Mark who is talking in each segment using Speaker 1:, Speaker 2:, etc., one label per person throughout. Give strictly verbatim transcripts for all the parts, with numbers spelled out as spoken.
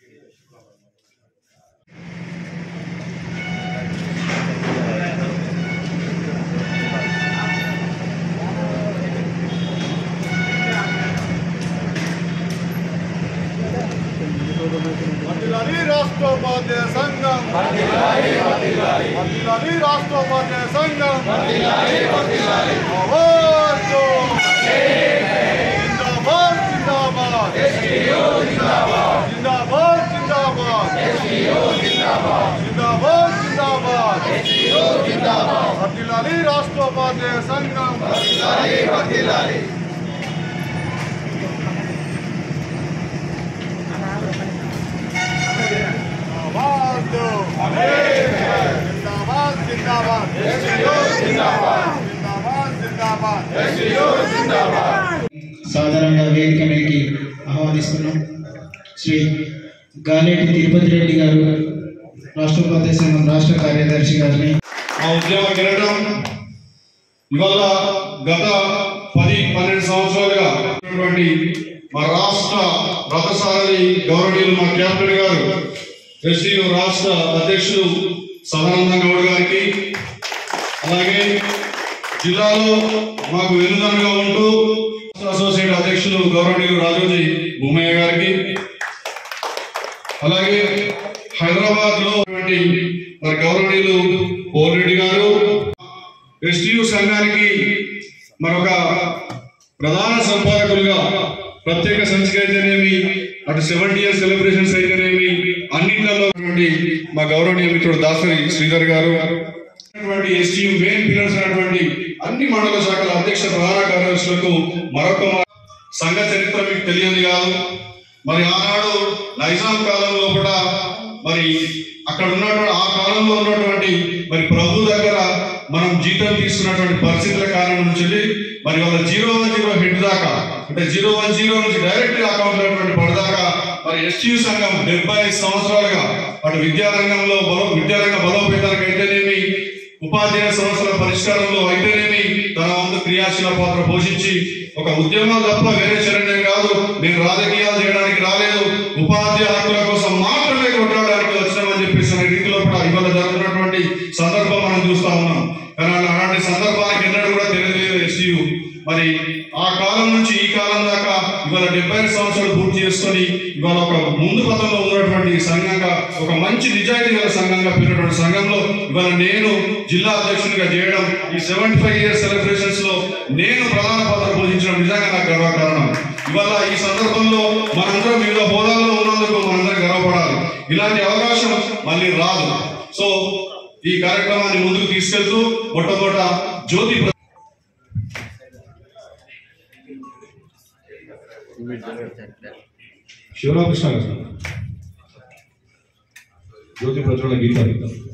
Speaker 1: राष्ट्रोपाध्याय संघम राष्ट्रोपाध्याय संघम जिंदाबाद जिंदाबाद जिंदाबाद जिंदाबाद जिंदाबाद जिंदाबाद वर्धिल्लाली राष्ट्रोपाध्याय संघम जिंदाबाद जिंदाबाद जिंदाबाद जिंदाबाद
Speaker 2: సాధారణంగా వేదిక మీదకి ఆహ్వానిస్తున్నాం. శ్రీ గాలేటి తిరుపతి రెడ్డి గారు రాష్ట్రోపాధ్యాయ సంఘం రాష్ట్ర కార్యదర్శి గారిని
Speaker 3: ఆ ఉద్యమ కిరటం ఇవాళ గత పది పన్నెండు సంవత్సరాలుగా మా రాష్ట్ర రథసారథి గౌరవనీయులు మా క్యాప్టెన్ గారు ఎస్టీయూ రాష్ట్ర అధ్యక్షులు సదానంద గౌడ్ గారికి, అలాగే జిల్లాలో మాకు వెన్నుదన్నుగా ఉంటూ అసోసియేట్ అధ్యక్షులు గౌరవనీయులు రాజోజీ భూమయ్య గారికి, అలాగే హైదరాబాద్ లో మరి గౌరవనీయులు పోరెడ్డి గారు, ఎస్టీయూ సంఘానికి మరొక ప్రధాన సంపాదకులుగా ప్రత్యేక సంచిక అయితేనేమి, అటు సెవెంటీ ఇయర్స్ సెలబ్రేషన్స్ అయితేనేమి అన్నింటిలో మా గౌరవనీయ మిత్రుడు దాసరి శ్రీధర్ గారు, ఎస్టీయూ మెయిన్ పిల్లర్స్ అయినటువంటి అన్ని మండల శాఖల అధ్యక్ష ప్రధాన కార్యదర్శులకు మరొక సంఘ చరిత్ర మీకు తెలియదు కాదు. మరి ఆనాడు నైజాం కాలం లోపల మరి అక్కడ ఉన్నటువంటి ఆ కాలంలో ఉన్నటువంటి మరి ప్రభు దగ్గర మనం జీతం తీసుకున్నటువంటి పరిస్థితుల కారణం నుంచి మరి వాళ్ళ జీరో వన్ జీరో హెడ్ దాకా అంటే జీరో వన్ జీరో నుంచి డైరెక్ట్ అకౌంట్ అయినటువంటి పడదాకా మరి ఎస్టీయూ సంఘం డెబ్బై సంవత్సరాలుగా అటు విద్యారంగంలో బలో విద్యారంగ బలోపేతానికి అయితేనేమి, ఉపాధ్యాయ సమస్యల పరిష్కారంలో అయితేనేమి తన వంతు క్రియాశీల పాత్ర పోషించి ఒక ఉద్యమం తప్ప వేరే శరణ్యం కాదు, నేను రాజకీయాలు చేయడానికి రాలేదు, ఉపాధ్యాయ హక్కుల కోసం మాత్రమే కొట్లాడడానికి వచ్చినామని చెప్పేసి రీతిలో కూడా ఇవాళ జరుగుతున్నటువంటి సందర్భం మనం చూస్తా ఉన్నాం. కానీ అలాంటి సందర్భానికి ఎన్నడూ కూడా తెలియలేదు ఎస్టీయూ. మరి ఆ కాలం నుంచి ఈ కాలం దాకా ఇవాళ డెబ్బై ఐదు సంవత్సరాలు పూర్తి చేసుకొని ఇవాళ ఒక ముందు పథంలో ఉన్నటువంటి సంఘంగా, ఒక మంచి నిజాయితీ గల సంఘంగా పెరిగినటువంటి సంఘంలో ఇవాళ నేను జిల్లా అధ్యక్షునిగా చేయడం, ఈ సెవెంటీ ఫైవ్ ఇయర్స్ సెలబ్రేషన్స్ లో నేను ప్రధాన పాత్ర పోషించడం నిజంగా నాకు గర్వకారణం. ఇవాళ ఈ సందర్భంలో మనందరం వివిధ హోదాల్లో ఉన్నందుకు మనందరం గర్వపడాలి. ఇలాంటి అవకాశం మళ్ళీ రాదు. సో ఈ కార్యక్రమాన్ని ముందుకు తీసుకెళ్తూ మొట్టమొదట జ్యోతి శివరామకృష్ణ గారు జ్యోతి ప్రజ్వల గీతాలు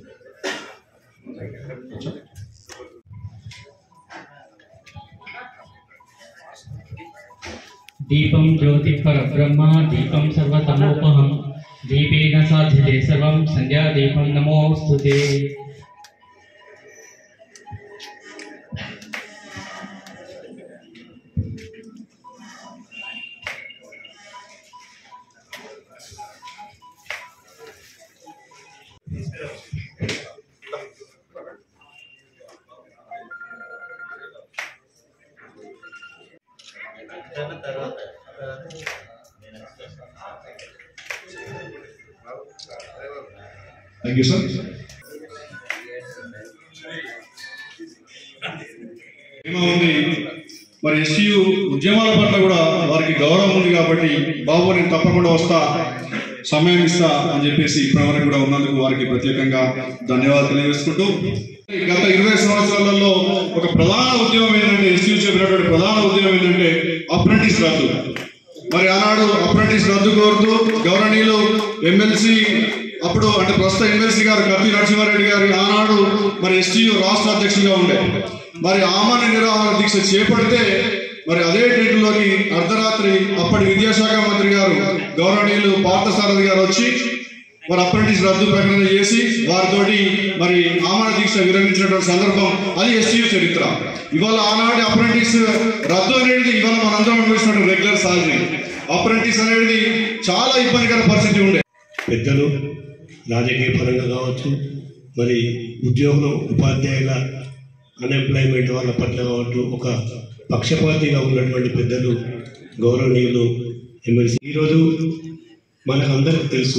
Speaker 4: दीपं ज्योति परब्रह्म दीपं सर्वतमोपहं दीपेन साध्यते सर्वं संध्या दीपं नमोस्तुते।
Speaker 3: Thank you, sir. మరి ఎస్టీయూ ఉద్యమాల పట్ల కూడా వారికి గౌరవం ఉంది కాబట్టి బాబు నేను తప్పకుండా వస్తా, సమయం ఇస్తా అని చెప్పేసి ఇప్పటివరకు కూడా ఉన్నందుకు వారికి ప్రత్యేకంగా ధన్యవాదాలు తెలియజేసుకుంటూ, గత ఇరవై సంవత్సరాలలో ఒక ప్రధాన ఉద్యమం ఏంటంటే ఎస్టీయూ చెప్పినటువంటి ప్రధాన ఉద్యమం ఏంటంటే అప్రెంటిస్ రద్దు. మరి ఆనాడు అప్రెంటిస్ రద్దు కోరుతూ గౌరవనీయులు ఎమ్మెల్సీ అప్పుడు అంటే ప్రస్తుత ఎమ్మెల్సీ గారు కత్తి నరసింహారెడ్డి గారి ఆనాడు మరి ఎస్టీయూ రాష్ట్ర అధ్యక్షుడిగా ఉండే మరి ఆమరణ నిరాహార దీక్ష చేపడితే మరి అదే టైంలోకి అర్ధరాత్రి అప్పటి విద్యాశాఖ మంత్రి గారు గౌరవనీయులు పార్థసారథి గారు వచ్చి మరి అప్రెంటిస్ రద్దు ప్రకటన చేసి వారితోటి మరి ఆమరణ దీక్ష విరమించినటువంటి సందర్భం అది ఎస్టీయూ చరిత్ర. ఇవాళ ఆనాటి అప్రెంటిస్ రద్దు అనేది ఇవాళ మనందరం అనుభవిస్తున్న రెగ్యులర్ సాలరీ. అప్రెంటిస్ అనేది చాలా ఇబ్బందికర పరిస్థితి ఉండే.
Speaker 5: పెద్దలు రాజకీయ పరంగా కావచ్చు, మరి ఉద్యోగులు ఉపాధ్యాయుల అన్ఎంప్లాయ్మెంట్ వాళ్ళ పట్ల కావచ్చు, ఒక పక్షపాతిగా ఉన్నటువంటి పెద్దలు గౌరవనీయులు ఎమ్మెల్సీ. ఈరోజు మనకందరికి తెలుసు,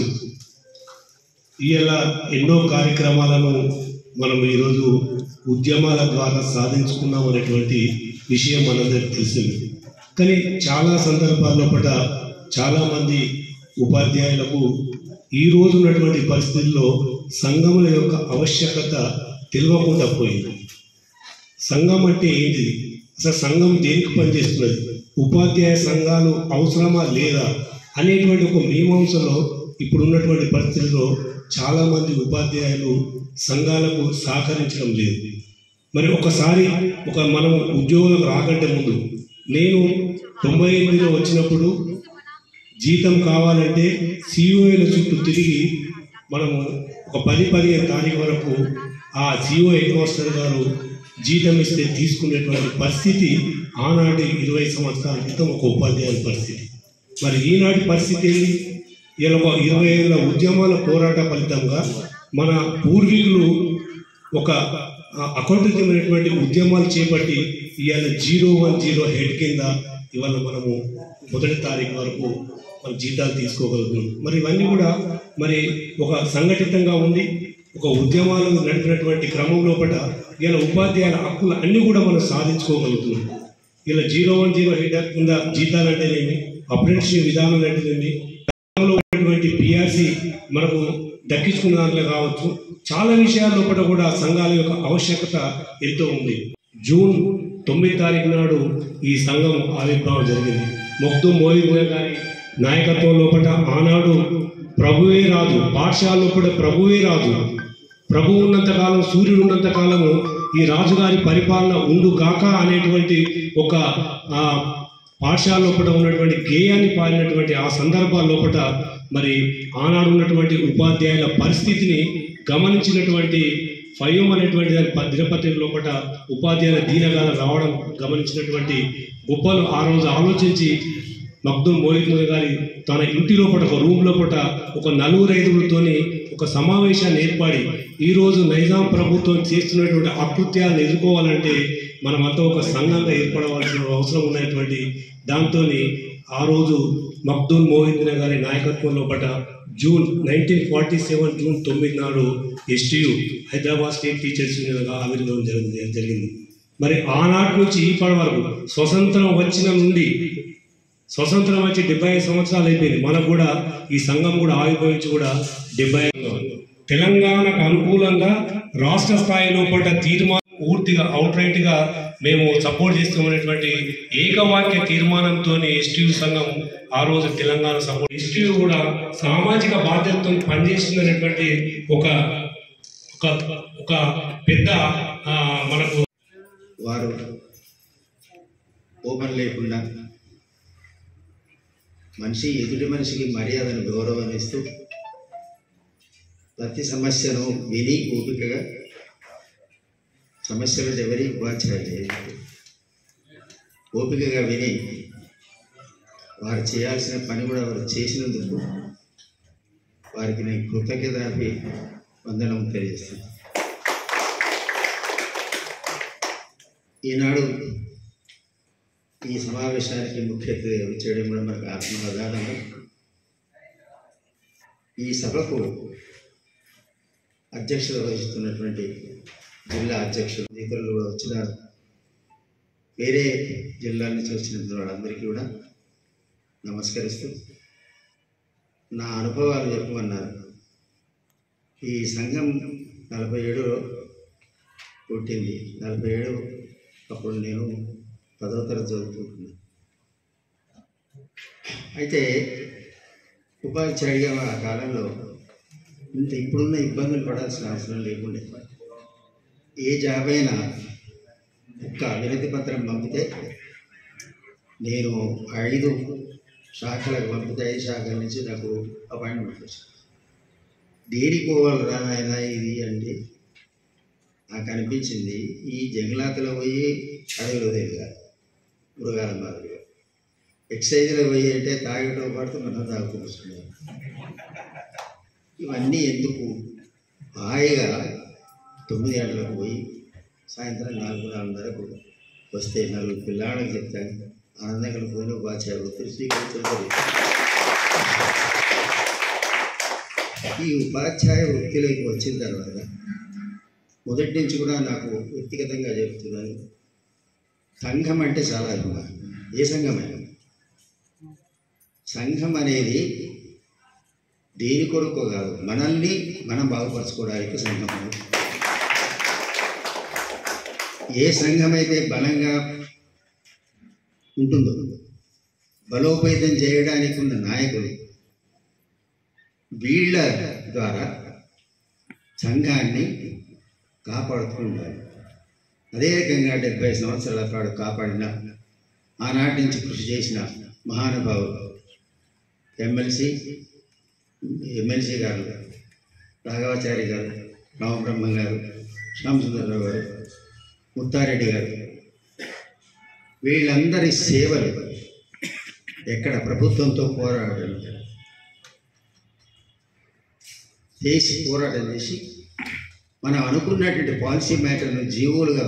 Speaker 5: ఇవాళ ఎన్నో కార్యక్రమాలను మనం ఈరోజు ఉద్యమాల ద్వారా సాధించుకున్నాం అనేటువంటి విషయం మనందరికి తెలిసింది. కానీ చాలా సందర్భాల్లో పట చాలామంది ఉపాధ్యాయులకు ఈరోజు ఉన్నటువంటి పరిస్థితుల్లో సంఘముల యొక్క ఆవశ్యకత తెలియకుండా పోయింది. సంఘం అంటే ఏంటి, అసలు సంఘం దేనికి పనిచేస్తున్నది, ఉపాధ్యాయ సంఘాలు అవసరమా లేదా అనేటువంటి ఒక మీమాంసలో ఇప్పుడు ఉన్నటువంటి పరిస్థితుల్లో చాలామంది ఉపాధ్యాయులు సంఘాలకు సహకరించడం లేదు. మరి ఒకసారి ఒక మనం ఉద్యోగులకు రాకంటే ముందు నేను తొంభై ఎనిమిదిలో వచ్చినప్పుడు జీతం కావాలంటే సిఓఏల చుట్టూ తిరిగి మనము ఒక పది పదిహేను తారీఖు వరకు ఆ సిఓ హెడ్ మాస్టర్ గారు జీతం ఇస్తే తీసుకునేటువంటి పరిస్థితి ఆనాటి ఇరవై సంవత్సరాల క్రితం ఒక ఉపాధ్యాయుల పరిస్థితి. మరి ఈనాటి పరిస్థితి ఏంటి? ఇలా ఒక ఇరవై ఏళ్ళ ఉద్యమాల పోరాట ఫలితంగా మన పూర్వీకులు ఒక అకౌంటబిలిటీ ఉద్యమాలు చేపట్టి ఇవాళ జీరో వన్ జీరో హెడ్ కింద ఇవాళ మనము మొదటి తారీఖు వరకు మన జీతాలు తీసుకోగలుగుతున్నాం. మరి ఇవన్నీ కూడా మరి ఒక సంఘటితంగా ఉండి ఒక ఉద్యమాలు నడిపినటువంటి క్రమం లోపల ఇలా ఉపాధ్యాయుల హక్కులు అన్నీ కూడా మనం సాధించుకోగలుగుతున్నాం. ఇలా జీరో వన్ జీరో హెడ్ కింద జీతాలు అంటేనేమి, అప్రెంటిస్షిప్ విధానం అంటేనేమి, ఉన్నటువంటి పిఆర్సి మనకు దక్కించుకున్న దాంట్లో కావచ్చు, చాలా విషయాల లోపల కూడా సంఘాల యొక్క ఆవశ్యకత ఎంతో ఉంది. జూన్ తొమ్మిది తారీఖు నాడు ఈ సంఘం ఆవిర్భావం జరిగింది. మొక్తుమ్ మోయిద్ గారి నాయకత్వం లోపల ఆనాడు ప్రభువే రాజు, పాఠశాల లోపల ప్రభువే రాజు, ప్రభువు ఉన్నంతకాలం, సూర్యుడు ఉన్నంతకాలము ఈ రాజుగారి పరిపాలన ఉండు గాక అనేటువంటి ఒక పాఠశాల లోపల ఉన్నటువంటి గేయాన్ని పాడినటువంటి ఆ సందర్భాల లోపల మరి ఆనాడు ఉన్నటువంటి ఉపాధ్యాయుల పరిస్థితిని గమనించినటువంటి ఫైవ్ అనేటువంటి దాని దినపత్రిక లోపల ఉపాధ్యాయుల దీనగాన రావడం గమనించినటువంటి గొప్పలు ఆ రోజు ఆలోచించి మక్దుమ్ మోయిద్ గారి తన ఇంటి లోపల ఒక రూమ్ లోపల ఒక నలుగురు ఐదుగురితోని ఒక సమావేశాన్ని ఏర్పడి ఈరోజు నైజాం ప్రభుత్వం చేస్తున్నటువంటి అకృత్యాలను ఎదుర్కోవాలంటే మనమంతా ఒక సంఘంగా ఏర్పడవలసిన అవసరం ఉన్నటువంటి దాంతో ఆ రోజు మక్దుమ్ మోయిద్ గారి నాయకత్వం లోపల June nineteen forty seven June తొమ్మిది నాడు ఎస్టీయు హైదరాబాద్ స్టేట్ టీచర్స్ యూనియన్గా ఆవిర్భావం జరిగింది జరిగింది మరి ఆనాటి నుంచి ఇప్పటి వరకు స్వతంత్రం వచ్చిన నుండి స్వతంత్రం వచ్చి డెబ్బై ఐదు సంవత్సరాలు అయిపోయింది. మనకు కూడా ఈ సంఘం కూడా ఆవిర్భవించి కూడా డెబ్బై ఐదు తెలంగాణకు అనుకూలంగా రాష్ట్ర స్థాయి లోపల తీర్మానం పూర్తిగా అవుట్ రైట్ గా మేము సపోర్ట్ చేస్తున్నటువంటి ఏకవాక్య తీర్మానంతో ఎస్టీయూ సంఘం ఆ రోజు తెలంగాణ సపోర్ట్ ఎస్టీయూ కూడా సామాజిక బాధ్యతతో పనిచేస్తున్నటువంటి ఒక ఒక పెద్ద మనకు
Speaker 6: వారు ఓపెన్ లేకుండా మనిషి ఎదుటి మనిషికి మర్యాదను గౌరవం ఇస్తూ ప్రతి సమస్యను విని ఓపికగా సమస్యలు ఎవరి ఉపాధ్యాయులు ఓపికగా విని వారు చేయాల్సిన పని కూడా వారు చేసినందుకు వారికి నేను కృతజ్ఞతాపి వందనం తెలియజేస్తాను. ఈనాడు ఈ సమావేశానికి ముఖ్య అతిథిగా వచ్చేయడం కూడా మనకు ఆత్మప్రదానంగా ఈ సభకు అధ్యక్షత వహిస్తున్నటువంటి జిల్లా అధ్యక్షులు ఇతరులు కూడా వచ్చినారు. వేరే జిల్లా నుంచి వచ్చిన వాళ్ళందరికీ కూడా నమస్కరిస్తూ నా అనుభవాలు చెప్పమన్నారు. ఈ సంఘం నలభై ఏడులో పుట్టింది. నలభై ఏడు అప్పుడు నేను పదవ తరగతి చదువుకుంటున్నాను. అయితే ఉపాధ్యాయుడిగా ఆ కాలంలో ఇంత ఇప్పుడున్న ఇబ్బందులు పడాల్సిన అవసరం లేకుండే. ఏ జాబ్ అయినా ఒక్క వినతి పత్రం పంపితే నేను ఐదు శాఖలకు పంపితే ఐదు శాఖల నుంచి నాకు అపాయింట్మెంట్ వచ్చింది. దేనికి పోవాలి రా ఆయన ఇది అంటే నాకు అనిపించింది ఈ జంగలాతలో పోయి అడవిలో తిరగాలి మృగాల మాదిరిగా. ఎక్సైజ్లో పోయి అంటే తాగటం పడుతూ మనం తాగుతూ వస్తున్నాం. ఇవన్నీ ఎందుకు? హాయిగా తొమ్మిది గంటలకు పోయి సాయంత్రం నాలుగు నాలుగున్నరకు వస్తే నలుగురు పిల్లలకి చెప్తాను ఆనందంగా పోయిన ఉపాధ్యాయ వృత్తిని స్వీకరించడం. ఈ ఉపాధ్యాయ వృత్తిలోకి వచ్చిన తర్వాత మొదటి నుంచి కూడా నాకు వ్యక్తిగతంగా చెప్తున్నాను, సంఘం అంటే చాలా అభిమానం. ఏ సంఘమైనా సంఘం అనేది దేని కొరకు కాదు, మనల్ని మనం బాగుపరచుకోవడానికి సంఘం. ఏ సంఘం అయితే బలంగా ఉంటుందో, బలోపేతం చేయడానికి ఉన్న నాయకులు వీళ్ళ ద్వారా సంఘాన్ని కాపాడుతూ ఉండాలి. అదే రకంగా డెబ్బై సంవత్సరాల పాటు కాపాడిన ఆనాటి నుంచి కృషి చేసిన మహానుభావులు ఎమ్మెల్సీ ఎమ్మెల్సీ గారు, రాఘవాచారి గారు, రామబ్రహ్మ గారు, శ్యామసుందరరావు గారు, ముత్తారెడ్డి గారు, వీళ్ళందరి సేవలు ఎక్కడ ప్రభుత్వంతో పోరాటం చేసి పోరాటం చేసి మనం అనుకున్నటువంటి పాలసీ మ్యాటర్ను జీవోలుగా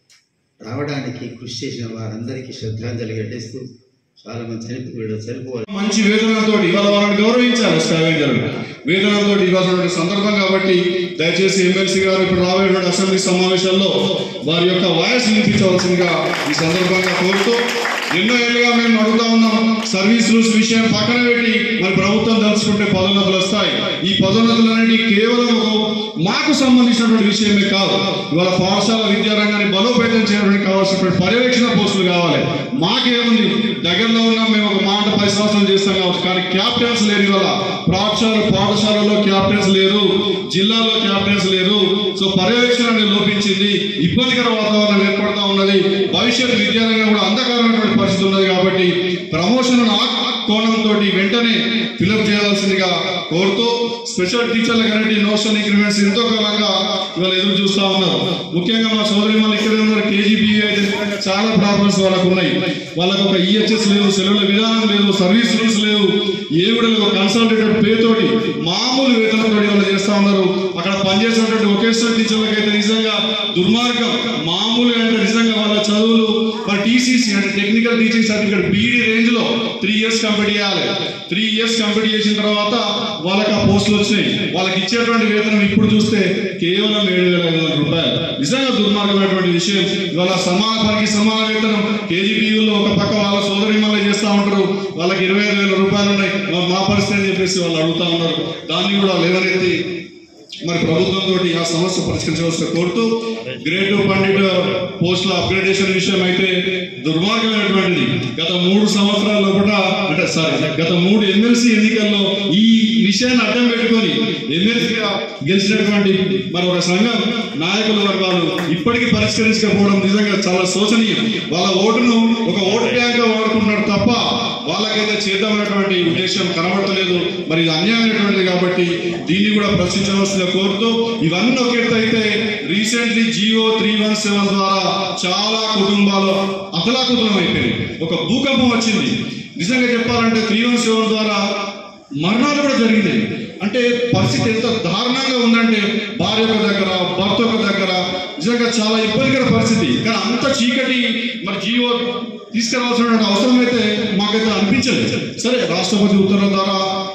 Speaker 6: రావడానికి కృషి చేసిన వారందరికీ శ్రద్ధాంజలి ఘటిస్తూ చాలా మంది చనిపోయి చనిపోవాలి.
Speaker 3: మంచి వేతనంతో ఇవాళ వాళ్ళని గౌరవించాలి. స్కావెంజర్ వేతనంతో ఇవ్వాల్సిన సందర్భం కాబట్టి దయచేసి ఎమ్మెల్సీ గారు ఇప్పుడు రాబోయే అసెంబ్లీ సమావేశాల్లో వారి యొక్క వాయిస్ వినిపించవలసిందిగా ఈ సందర్భంగా కోరుతూ, ఎన్నో ఏళ్ళుగా మేము అడుగుతా ఉన్నాం, సర్వీస్ రూల్స్ విషయం పక్కన పెట్టి మరి ప్రభుత్వం తలుచుకుంటే పదోన్నతులు వస్తాయి. ఈ పదోన్నతులు అనేవి కేవలం మాకు సంబంధించినటువంటి విషయమే కాదు, ఇవాళ పాఠశాల విద్యారంగాన్ని బలోపేతం చేయడానికి కావాల్సినటువంటి పర్యవేక్షణ పోస్టులు కావాలి. మాకేముంది, దగ్గరలో ఉన్నాం, మేము ఒక మాట పది సంవత్సరాలు చేస్తాం కావచ్చు, కానీ క్యాప్టెన్స్ లేరు. ఇవాళ పాఠశాల పాఠశాలలో క్యాప్టెన్స్ లేరు, జిల్లాలో క్యాప్టెన్స్ లేరు. సో పర్యవేక్షణ అనేది లోపించింది, ఇబ్బందికర వాతావరణం ఏర్పడుతూ ఉన్నది. భవిష్యత్ విద్యారంగం కూడా అంధకారమైనటువంటి పరిస్థితి ఉన్నది. కాబట్టి ప్రమోషన్ కోణంతో వెంటనే ఫిలప్ చేయాల్సిందిగా కోరుతూ, స్పెషల్ టీచర్ల కరెంట్ నోషన్ ఇంక్రిమెంట్స్ ఎంతో కాలంగా ఇవాళ ఎదురు చూస్తూ ఉన్నారు. ముఖ్యంగా మా సోదరి వాళ్ళు ఇక్కడే ఉన్నారు. కేజీబీ అయితే చాలా ప్రాబ్లమ్స్ వాళ్ళకు ఉన్నాయి. వాళ్ళకు ఒక ఈహెచ్ఎస్ లేవు, సెలవుల విధానం లేదు, సర్వీస్ రూల్స్ లేవు, ఏ కూడా లేవు. కన్సల్టేటెడ్ పే తోటి మామూలు వేతనంతో వాళ్ళు చేస్తూ ఉన్నారు. అక్కడ పనిచేసేటువంటి వొకేషనల్ టీచర్లకు అయితే నిజంగా దుర్మార్గం. మామూలుగా అంటే నిజంగా వాళ్ళ చదువులు మరి టీసీసీ అంటే technical teaching certificate BEd range లో త్రీ ఇయర్స్ కంప్లీట్ చేయాలి. త్రీ ఇయర్స్ కంప్లీట్ చేసిన తర్వాత వాళ్ళకి ఆ పోస్టులు వచ్చినాయి. వాళ్ళకి ఇచ్చేటువంటి వేతనం ఇప్పుడు చూస్తే కేవలం ఏడు వేల ఐదు వందల రూపాయలు. నిజంగా దుర్మార్గమైనటువంటి విషయం. ఇవాళ సమాన పనికి సమాన వేతనం కేజీబీయూలో ఒక పక్క వాళ్ళ సోదరి మళ్ళీ చేస్తూ ఉంటారు, వాళ్ళకి ఇరవై ఐదు వేల రూపాయలు ఉన్నాయి, మా పరిస్థితి అని చెప్పేసి వాళ్ళు అడుగుతా ఉన్నారు. దాన్ని కూడా లేవనెత్తి మరి ప్రభుత్వంతో ఆ సమస్య పరిష్కరించవలసిన కోరుతూ, గ్రేడ్ టూ పండిట్ పోస్టుల అప్గ్రేడేషన్ విషయం అయితే దుర్మార్గమైనటువంటిది. గత మూడు సంవత్సరాల లోపల అంటే సారీ గత మూడు ఎమ్మెల్సీ ఎన్నికల్లో ఈ విషయాన్ని అడ్డం పెట్టుకొని ఎమ్మెల్సీగా గెలిచినటువంటి మరి ఒక సంఘం నాయకుల వర్గాలు ఇప్పటికీ పరిష్కరించకపోవడం నిజంగా చాలా శోచనీయం. వాళ్ళ ఓటును ఒక ఓటు బ్యాంక్గా వాడుకుంటున్నారు తప్ప వాళ్ళకైతే చేద్దామనేటువంటి ఉద్దేశం కనబడతలేదు. మరి ఇది అన్యాయమైనటువంటిది కాబట్టి దీన్ని కూడా ప్రశ్నించవలసిందిగా కోరుతూ, ఇవన్నీ ఒక ఎత్తు అయితే recently GO three one seven ద్వారా చాలా కుటుంబాలు అతలాకుతలం అయిపోయింది. ఒక భూకంపం వచ్చింది. నిజంగా చెప్పాలంటే త్రీ వన్ సెవెన్ ద్వారా మరణాలు కూడా జరిగినాయి. అంటే పరిస్థితి ఎంత దారుణంగా ఉందంటే భార్య ఒక దగ్గర, భర్త ఒక దగ్గర, నిజంగా చాలా ఇబ్బందికర పరిస్థితి. కానీ అంత చీకటి మరి జియో తీసుకురావాల్సిన అవసరం అయితే మాకైతే అనిపించలేదు. సరే, రాష్ట్రపతి ఉత్తర్వుల ద్వారా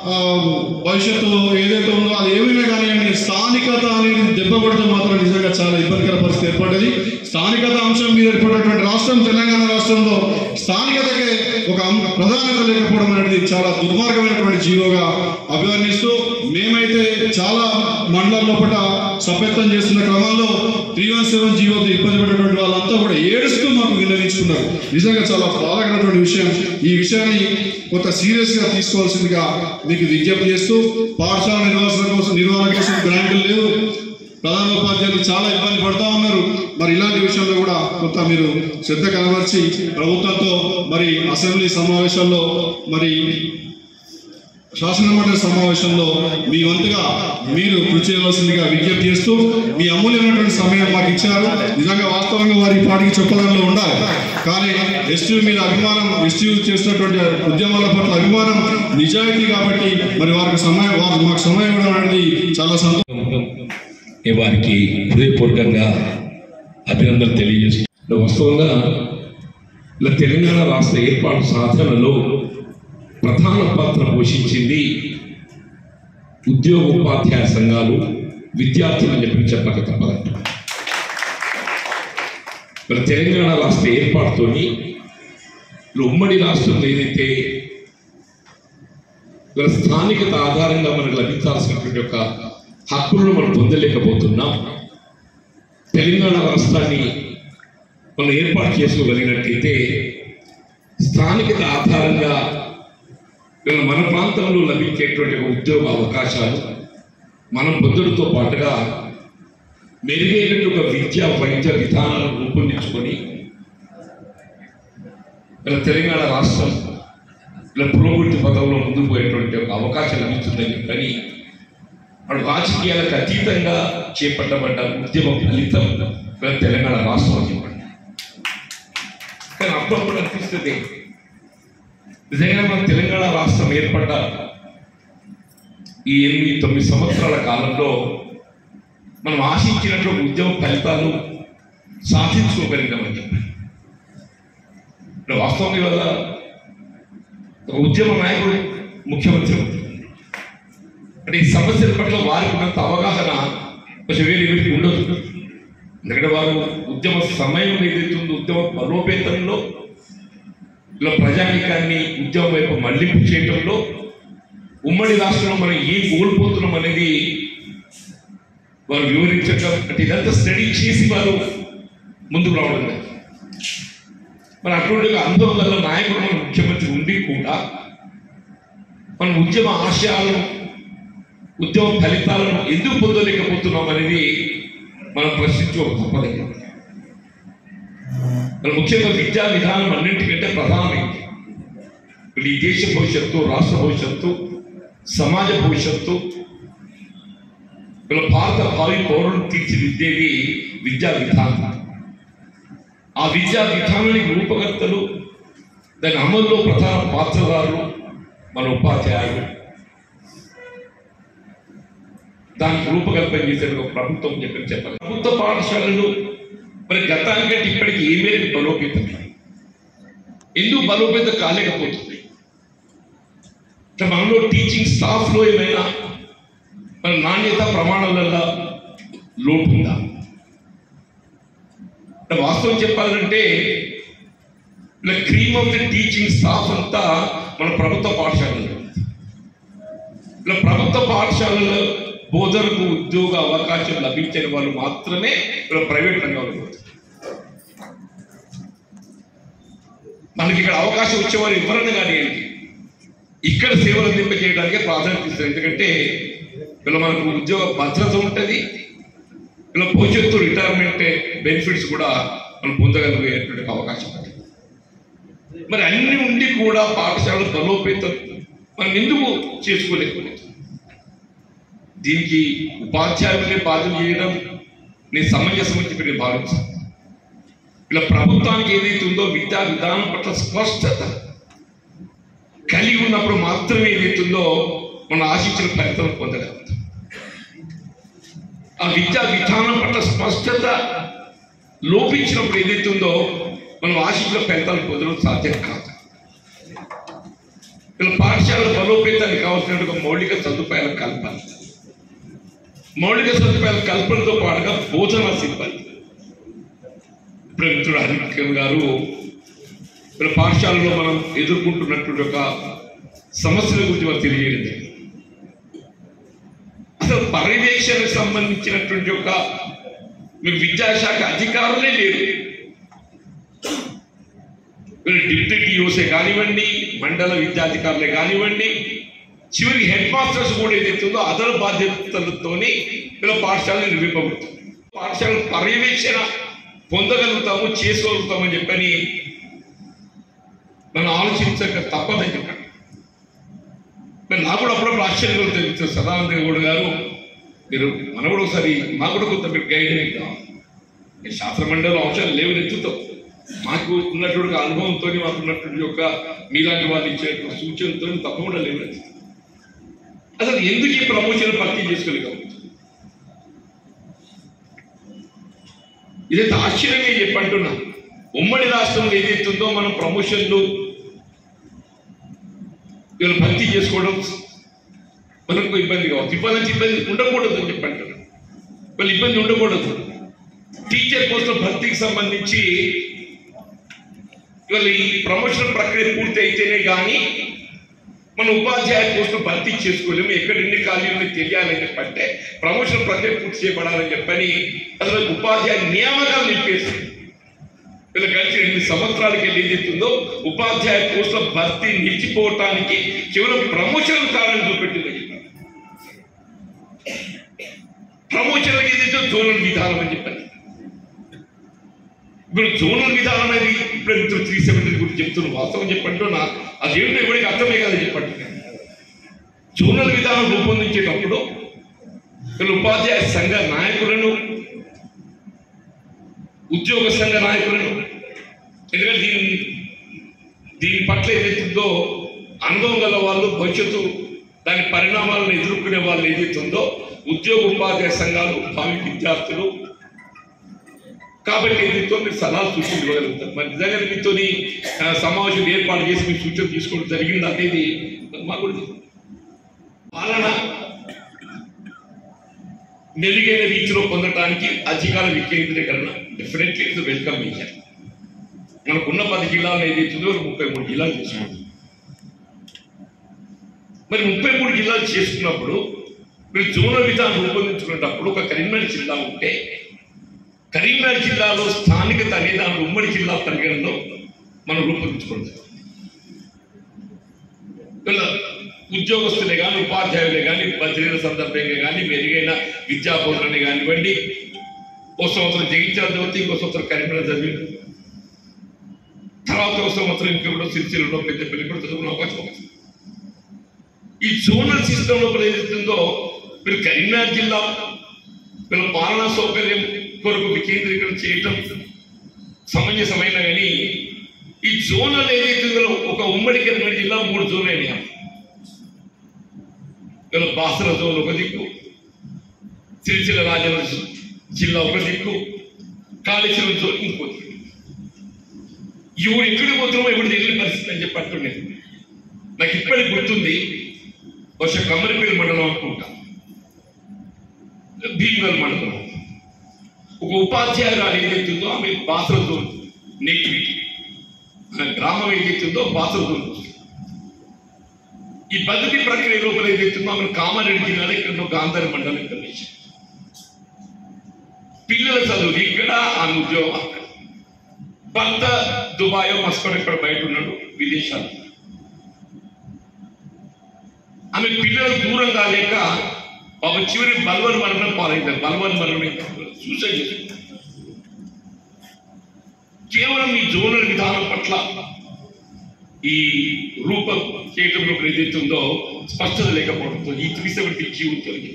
Speaker 3: భవిష్యత్తు ఏదైతే ఉందో అది ఏమైనా కానీ స్థానికత అనేది దెబ్బ కొడితే మాత్రం నిజంగా చాలా ఇబ్బందికర పరిస్థితి ఏర్పడ్డది. స్థానికత అంశం మీద ఏర్పడినటువంటి రాష్ట్రం తెలంగాణ రాష్ట్రంలో స్థానికతకే ఒక ప్రధానత లేకపోవడం అనేది చాలా దుర్మార్గమైనటువంటి జీవోగా అభివర్ణిస్తూ, మేమైతే చాలా మండలాల లోపల సభ్యత్వం చేస్తున్న క్రమంలో త్రీ వన్ సెవెన్ జీవోతో ఇబ్బంది పడినటువంటి వాళ్ళంతా కూడా ఏడుస్తూ మాకు విన్నవించుకున్నారు. నిజంగా చాలా బాధాకరమైనటువంటి విషయం. ఈ విషయాన్ని కొంత సీరియస్ గా తీసుకోవాల్సిందిగా మీకు విజ్ఞప్తి చేస్తూ, పాఠశాల నిర్వహణ కోసం నిర్వహణ కోసం గ్రాంట్లు లేవు, ప్రధానోపాధ్యాయులు చాలా ఇబ్బంది పడుతూ ఉన్నారు. మరి ఇలాంటి విషయంలో కూడా కొంత మీరు శ్రద్ధ కనబరిచి ప్రభుత్వంతో మరి అసెంబ్లీ సమావేశాల్లో మరి శాసనమండలి సమావేశంలో మీ వంతుగా మీరు కృషి చేయవలసిందిగా విజ్ఞప్తి చేస్తూ మీ అమూల్యమైనటువంటి సమయం మాకు ఇచ్చారు. నిజంగా వాస్తవంగా వారి పాటికి చెప్పడంలో ఉండాలి, కానీ ఎస్టీ మీద అభిమానం, ఎస్టీ చేస్తున్నటువంటి ఉద్యమాల పట్ల అభిమానం నిజాయితీ కాబట్టి మరి వారికి సమయం వారు మాకు సమయం ఇవ్వడం అనేది చాలా సంతోషం.
Speaker 7: వారికి హృదయపూర్వకంగా అభినందనలు తెలియజేస్తున్నారు. వాస్తవంగా ఇలా తెలంగాణ రాష్ట్ర ఏర్పాటు సాధనలో ప్రధాన పాత్ర పోషించింది ఉద్యోగ ఉపాధ్యాయ సంఘాలు, విద్యార్థులని చెప్పి చెప్పక తప్పదంట. మరి తెలంగాణ రాష్ట్ర ఏర్పాటుతోని ఉమ్మడి రాష్ట్రంలో ఏదైతే స్థానికత ఆధారంగా మనకు లభించాల్సినటువంటి యొక్క హక్కులను మనం పొందలేకపోతున్నాం. తెలంగాణ రాష్ట్రాన్ని మనం ఏర్పాటు చేసుకోగలిగినట్లయితే స్థానికత ఆధారంగా మన ప్రాంతంలో లభించేటువంటి ఉద్యోగ అవకాశాలు మనం పొందడంతో పాటుగా మెరుగైనటువంటి విద్యా వైద్య విధానాలను రూపొందించుకొని ఇలా తెలంగాణ రాష్ట్రం ఇలా పురోగతి పదంలో ముందుకు పోయేటువంటి ఒక అవకాశం లభిస్తుందని చెప్పని మన రాజకీయాలకు అతీతంగా చేపట్టబడ్డ ఉద్యమ ఫలితం ఇలా తెలంగాణ రాష్ట్రం అని చెప్పండి. కానీ అప్పుడప్పుడు అనిపిస్తుంది నిజంగా మన తెలంగాణ రాష్ట్రం ఏర్పడ్డ ఈ ఎనిమిది తొమ్మిది సంవత్సరాల కాలంలో మనం ఆశించినటువంటి ఉద్యమ ఫలితాలు సాధించుకోగలిగామని చెప్పి వాస్తవం వల్ల ఒక ఉద్యమ నాయకుడు ముఖ్యమంత్రి అంటే ఈ సమస్యల పట్ల వారికి ఉన్నంత అవగాహన కొంచెం వేరే వ్యక్తి ఉండదు. ఎందుకంటే వారు ఉద్యమ సమయం ఏదైతుందో ఉద్యమ బలోపేతంలో ఇలా ప్రజానీకాన్ని ఉద్యమం వైపు మళ్లింపు చేయడంలో ఉమ్మడి రాష్ట్రంలో మనం ఏం కోల్పోతున్నాం అనేది వారు వివరించడం అంటే ఇదంతా స్టడీ చేసి వారు ముందుకు రావడం. మరి అటువంటి అనుభవం గల నాయకుడు మన ముఖ్యమంత్రి ఉండి కూడా మన ఉద్యమ ఆశయాలను ఉద్యమ ఫలితాలను ఎందుకు పొందలేకపోతున్నాం అనేది మనం ప్రశ్నించుకోక తప్పదు. మరి ముఖ్యంగా విద్యా విధానం అన్నింటికంటే ప్రధానమైంది. ఈ దేశ భవిష్యత్తు, రాష్ట్ర భవిష్యత్తు, సమాజ భవిష్యత్తు, ఇలా భారత భావి పౌరులను తీర్చిదిద్దేది విద్యా విధానం. ఆ విద్యా విధానానికి రూపకర్తలు, దాని అమల్లో ప్రధాన పాత్రదారులు మన ఉపాధ్యాయులు. దానికి రూపకల్పన చేసే ఒక ప్రభుత్వం చెప్పని చెప్పాలి. ప్రభుత్వ పాఠశాలలు మరి గతానికంటే ఇప్పటికి ఏ మేరకు బలోపేతం, ఎందుకు బలోపేతం కాలేకపోతుంది? మనలో టీచింగ్ స్టాఫ్లో ఏమైనా మన నాణ్యత ప్రమాణాలలో లోటు ఉందా? వాస్తవం చెప్పాలంటే ఇలా cream of the teaching staff అంతా మన ప్రభుత్వ పాఠశాలలో. ఇలా ప్రభుత్వ పాఠశాలలో బోధనకు ఉద్యోగ అవకాశం లభించని వాళ్ళు మాత్రమే ఇలా ప్రైవేట్ రంగంలో. మనకి ఇక్కడ అవకాశం వచ్చేవారు ఎవరన్నా కానీ ఇక్కడ సేవలు అందింపజేయడానికే ప్రాధాన్యత ఇస్తారు. ఎందుకంటే ఇలా మనకు ఉద్యోగ భద్రత ఉంటుంది, ఇలా భవిష్యత్తు రిటైర్మెంట్ బెనిఫిట్స్ కూడా మనం పొందగలిగేటువంటి అవకాశం ఉంటుంది. మరి అన్ని ఉండి కూడా పాఠశాల బలోపేతం మనం ఎందుకు చేసుకోలేకపోలేదు? దీనికి ఉపాధ్యాయులనే బాధ్యత చేయడం నేను సమంజసమని చెప్పి నేను భావించాను. ఇలా ప్రభుత్వానికి ఏదైతే ఉందో విద్యా విధానం పట్ల స్పష్టత కలిగి ఉన్నప్పుడు మాత్రమే ఏదైతుందో మనం ఆశించిన ఫలితం పొందగలుగుతాం. ఆ విద్యా విధానం పట్ల స్పష్టత లోపించినప్పుడు ఏదైతే ఉందో మనం ఆశించిన ఫలితాలు పొందడం సాధ్యం కాదు. ఇలా పాఠశాల బలోపేతానికి కావాల్సినటువంటి మౌలిక సదుపాయాల కల్పన, మౌలిక సదుపాయాల కల్పనతో పాటుగా బోధనా సిబ్బంది. ఇప్పుడు మిత్రుడు హరికృష్ణ గారు ఇలా పాఠశాలలో మనం ఎదుర్కొంటున్నటువంటి ఒక సమస్యల గురించి వారు తెలియజేయడం, అసలు పర్యవేక్షణకు సంబంధించినటువంటి ఒక మీ విద్యాశాఖ అధికారులే లేరు. డిప్యూటీ టీఓసే కానివ్వండి, మండల విద్యాధికారులే కానివ్వండి, చివరికి హెడ్ మాస్టర్స్ కూడా ఏదైతుందో అదన బాధ్యతలతోని ఇలా పాఠశాలను నిర్మింపబడుతుంది. పాఠశాల పర్యవేక్షణ పొందగలుగుతాము, చేసుకోగలుగుతామని చెప్పని మనం ఆలోచించక తప్పదని చెప్పండి. మరి నాకు కూడా అప్పుడప్పుడు ఆశ్చర్యం తెలుస్తుంది. సదానంద గౌడ్ గారు మీరు మనం కూడా ఒకసారి మాకు కూడా కొంత మీరు గైడ్ కావాలి. శాస్త్ర మండలి అవసరం లేవు ఎత్తుతో మాకు ఉన్నటువంటి అనుభవంతో మాకు ఉన్నటువంటి యొక్క మీలాంటి వాళ్ళు ఇచ్చే సూచనతో తప్పకుండా లేవు. అసలు ఎందుకు ఈ ప్రమోషన్ భర్తీ చేసుకోలేక ఇదైతే ఆశ్చర్యంగా చెప్పంటున్నా. ఉమ్మడి రాష్ట్రంలో ఏదైతుందో మనం ప్రమోషన్లు వీళ్ళు భర్తీ చేసుకోవడం మనకు ఇబ్బంది కావచ్చు. ఇబ్బంది ఇబ్బంది ఉండకూడదు అని చెప్పంటున్నా. వాళ్ళు ఇబ్బంది ఉండకూడదు. టీచర్ పోస్టుల భర్తీకి సంబంధించి ఇవాళ ఈ ప్రమోషన్ ప్రక్రియ పూర్తి అయితేనే కానీ మన ఉపాధ్యాయ పోస్టులు భర్తీ చేసుకోలేము. ఎక్కడ ఎన్ని ఖాళీలు తెలియాలని చెప్పంటే ప్రమోషన్ ప్రక్రియ పూర్తి చేయబడాలని చెప్పని అసలు ఉపాధ్యాయ నియామకాలు నిలిపేసి వీళ్ళ కలిసి ఎనిమిది సంవత్సరాలకి వెళ్ళి ఏదైతుందో ఉపాధ్యాయ పోస్టుల భర్తీ నిలిచిపోవటానికి కేవలం ప్రమోషన్ కారణం చూపెట్టింది. ప్రమోషన్లకి ఏదైతే జోనల్ విధానం అని చెప్పండి. ఇప్పుడు జోనల్ విధానం అనేది ఇప్పుడు త్రీ సెవెంటీ గురించి చెప్తున్న వాస్తవం చెప్పండి నా అదేంటో ఎవరికి అర్థమే కాదు చెప్పండి. జోనల్ విధానం రూపొందించేటప్పుడు వీళ్ళు ఉపాధ్యాయ సంఘ నాయకులను ఉద్యోగ సంఘ నాయకులను ఎందుకంటే దీని దీని పట్ల ఏదైతుందో అనుభవం గల వాళ్ళు భవిష్యత్తు దాని పరిణామాలను ఎదుర్కొనే వాళ్ళు ఏదైతుందో ఉద్యోగ ఉపాధ్యాయ సంఘాలు భావి విద్యార్థులు కాబట్టి మీతో మీరు సలహాలు సూచనలు ఇవ్వగలుగుతారు. మరి నిజంగా మీతో సమావేశం ఏర్పాటు చేసి మీ సూచనలు తీసుకోవడం జరిగింది అనేది మాకు పాలన మెరుగైన రీతిలో పొందడానికి అధికార వికేంద్రీకరణ డెఫినెట్లీ ఇది వెల్కమ్ చేశారు. మనకున్న పది జిల్లాలు ఏదైతుందో ముప్పై మూడు జిల్లాలు చేసుకుంటాం. మరి ముప్పై మూడు జిల్లాలు చేసుకున్నప్పుడు మీరు జోనల్ విధానం రూపొందించుకునేటప్పుడు ఒక కరీంనగర్ జిల్లా ఉంటే కరీంనగర్ జిల్లాలో స్థానికత అనే దాని ఉమ్మడి జిల్లా పరిగణలో మనం రూపొందించుకుంటాం. ఉద్యోగస్తులే కానీ ఉపాధ్యాయులే కానీ బదిలీల సందర్భంగా కానీ మెరుగైన విద్యా బోధనని కానివ్వండి ఓ సంవత్సరం జగించాల చదివితే ఇంకో సంవత్సరం కరీంనగర్ చదివి తర్వాత ఒక సంవత్సరం ఇంకెప్పుడు సిరిసిల్లలో పెద్దపల్లి కూడా చదువుకునే అవకాశం ఉంది. ఈ జోనల్ సిస్టమ్ లోపల ఏదైతుందో మీరు కరీంనగర్ జిల్లా వీళ్ళ పాలనా సౌకర్యం కొరకు వికేంద్రీకరణ చేయటం సమంజసమైన కానీ ఈ జోనల్ ఏదైతుందో ఒక ఉమ్మడి కరీంనగర్ జిల్లా మూడు జోన్లు అయినాయి. వీళ్ళ బాసర జోన్ ఒక దిక్కు, సిరిసిల్ల రాజన్న జిల్లా ఒక దిక్కు, కాళేశ్వరం జోన్ ఇంకో దిక్కు. ఇవి ఎక్కడికి పోతున్నామో ఇప్పుడు తెలియని పరిస్థితి అని చెప్పి అంటుండేది. నాకు ఇప్పటికి గుర్తుంది, బహుశా కమ్మరిపల్లి మండలం అనుకుంటా, భీమగల్ మండలం ఒక ఉపాధ్యాయురాలు ఏదైతుందో ఆమె బాసర జోన్ నెక్విటీ గ్రామం ఏదైతుందో బాసర జోన్. ఈ బదిలీ ప్రక్రియ లోపల ఏదైతుందో ఆమె కామారెడ్డి జిల్లాలో ఇక్కడ గాంధారి మండలం ఇక్కడ పిల్లల చదువు ఇక్కడ ఆమె ఉద్యోగం అక్కడ, భర్త దుబాయ్ మస్కట్ ఇక్కడ బయట ఉన్నాడు విదేశాలు. ఆమె పిల్లలకు దూరం కాలేక పాప చివరి బల్వన్ మరణం పాలైంది. బల్వన్ మరణం సూసైడ్ చేసుకుంది. కేవలం ఈ జోనల్ విధానం పట్ల ఈ రూపం చేయటంలో ఏదైతుందో స్పష్టత లేకపోవడంతో ఈ త్రీ సెవెంటీ జీవితం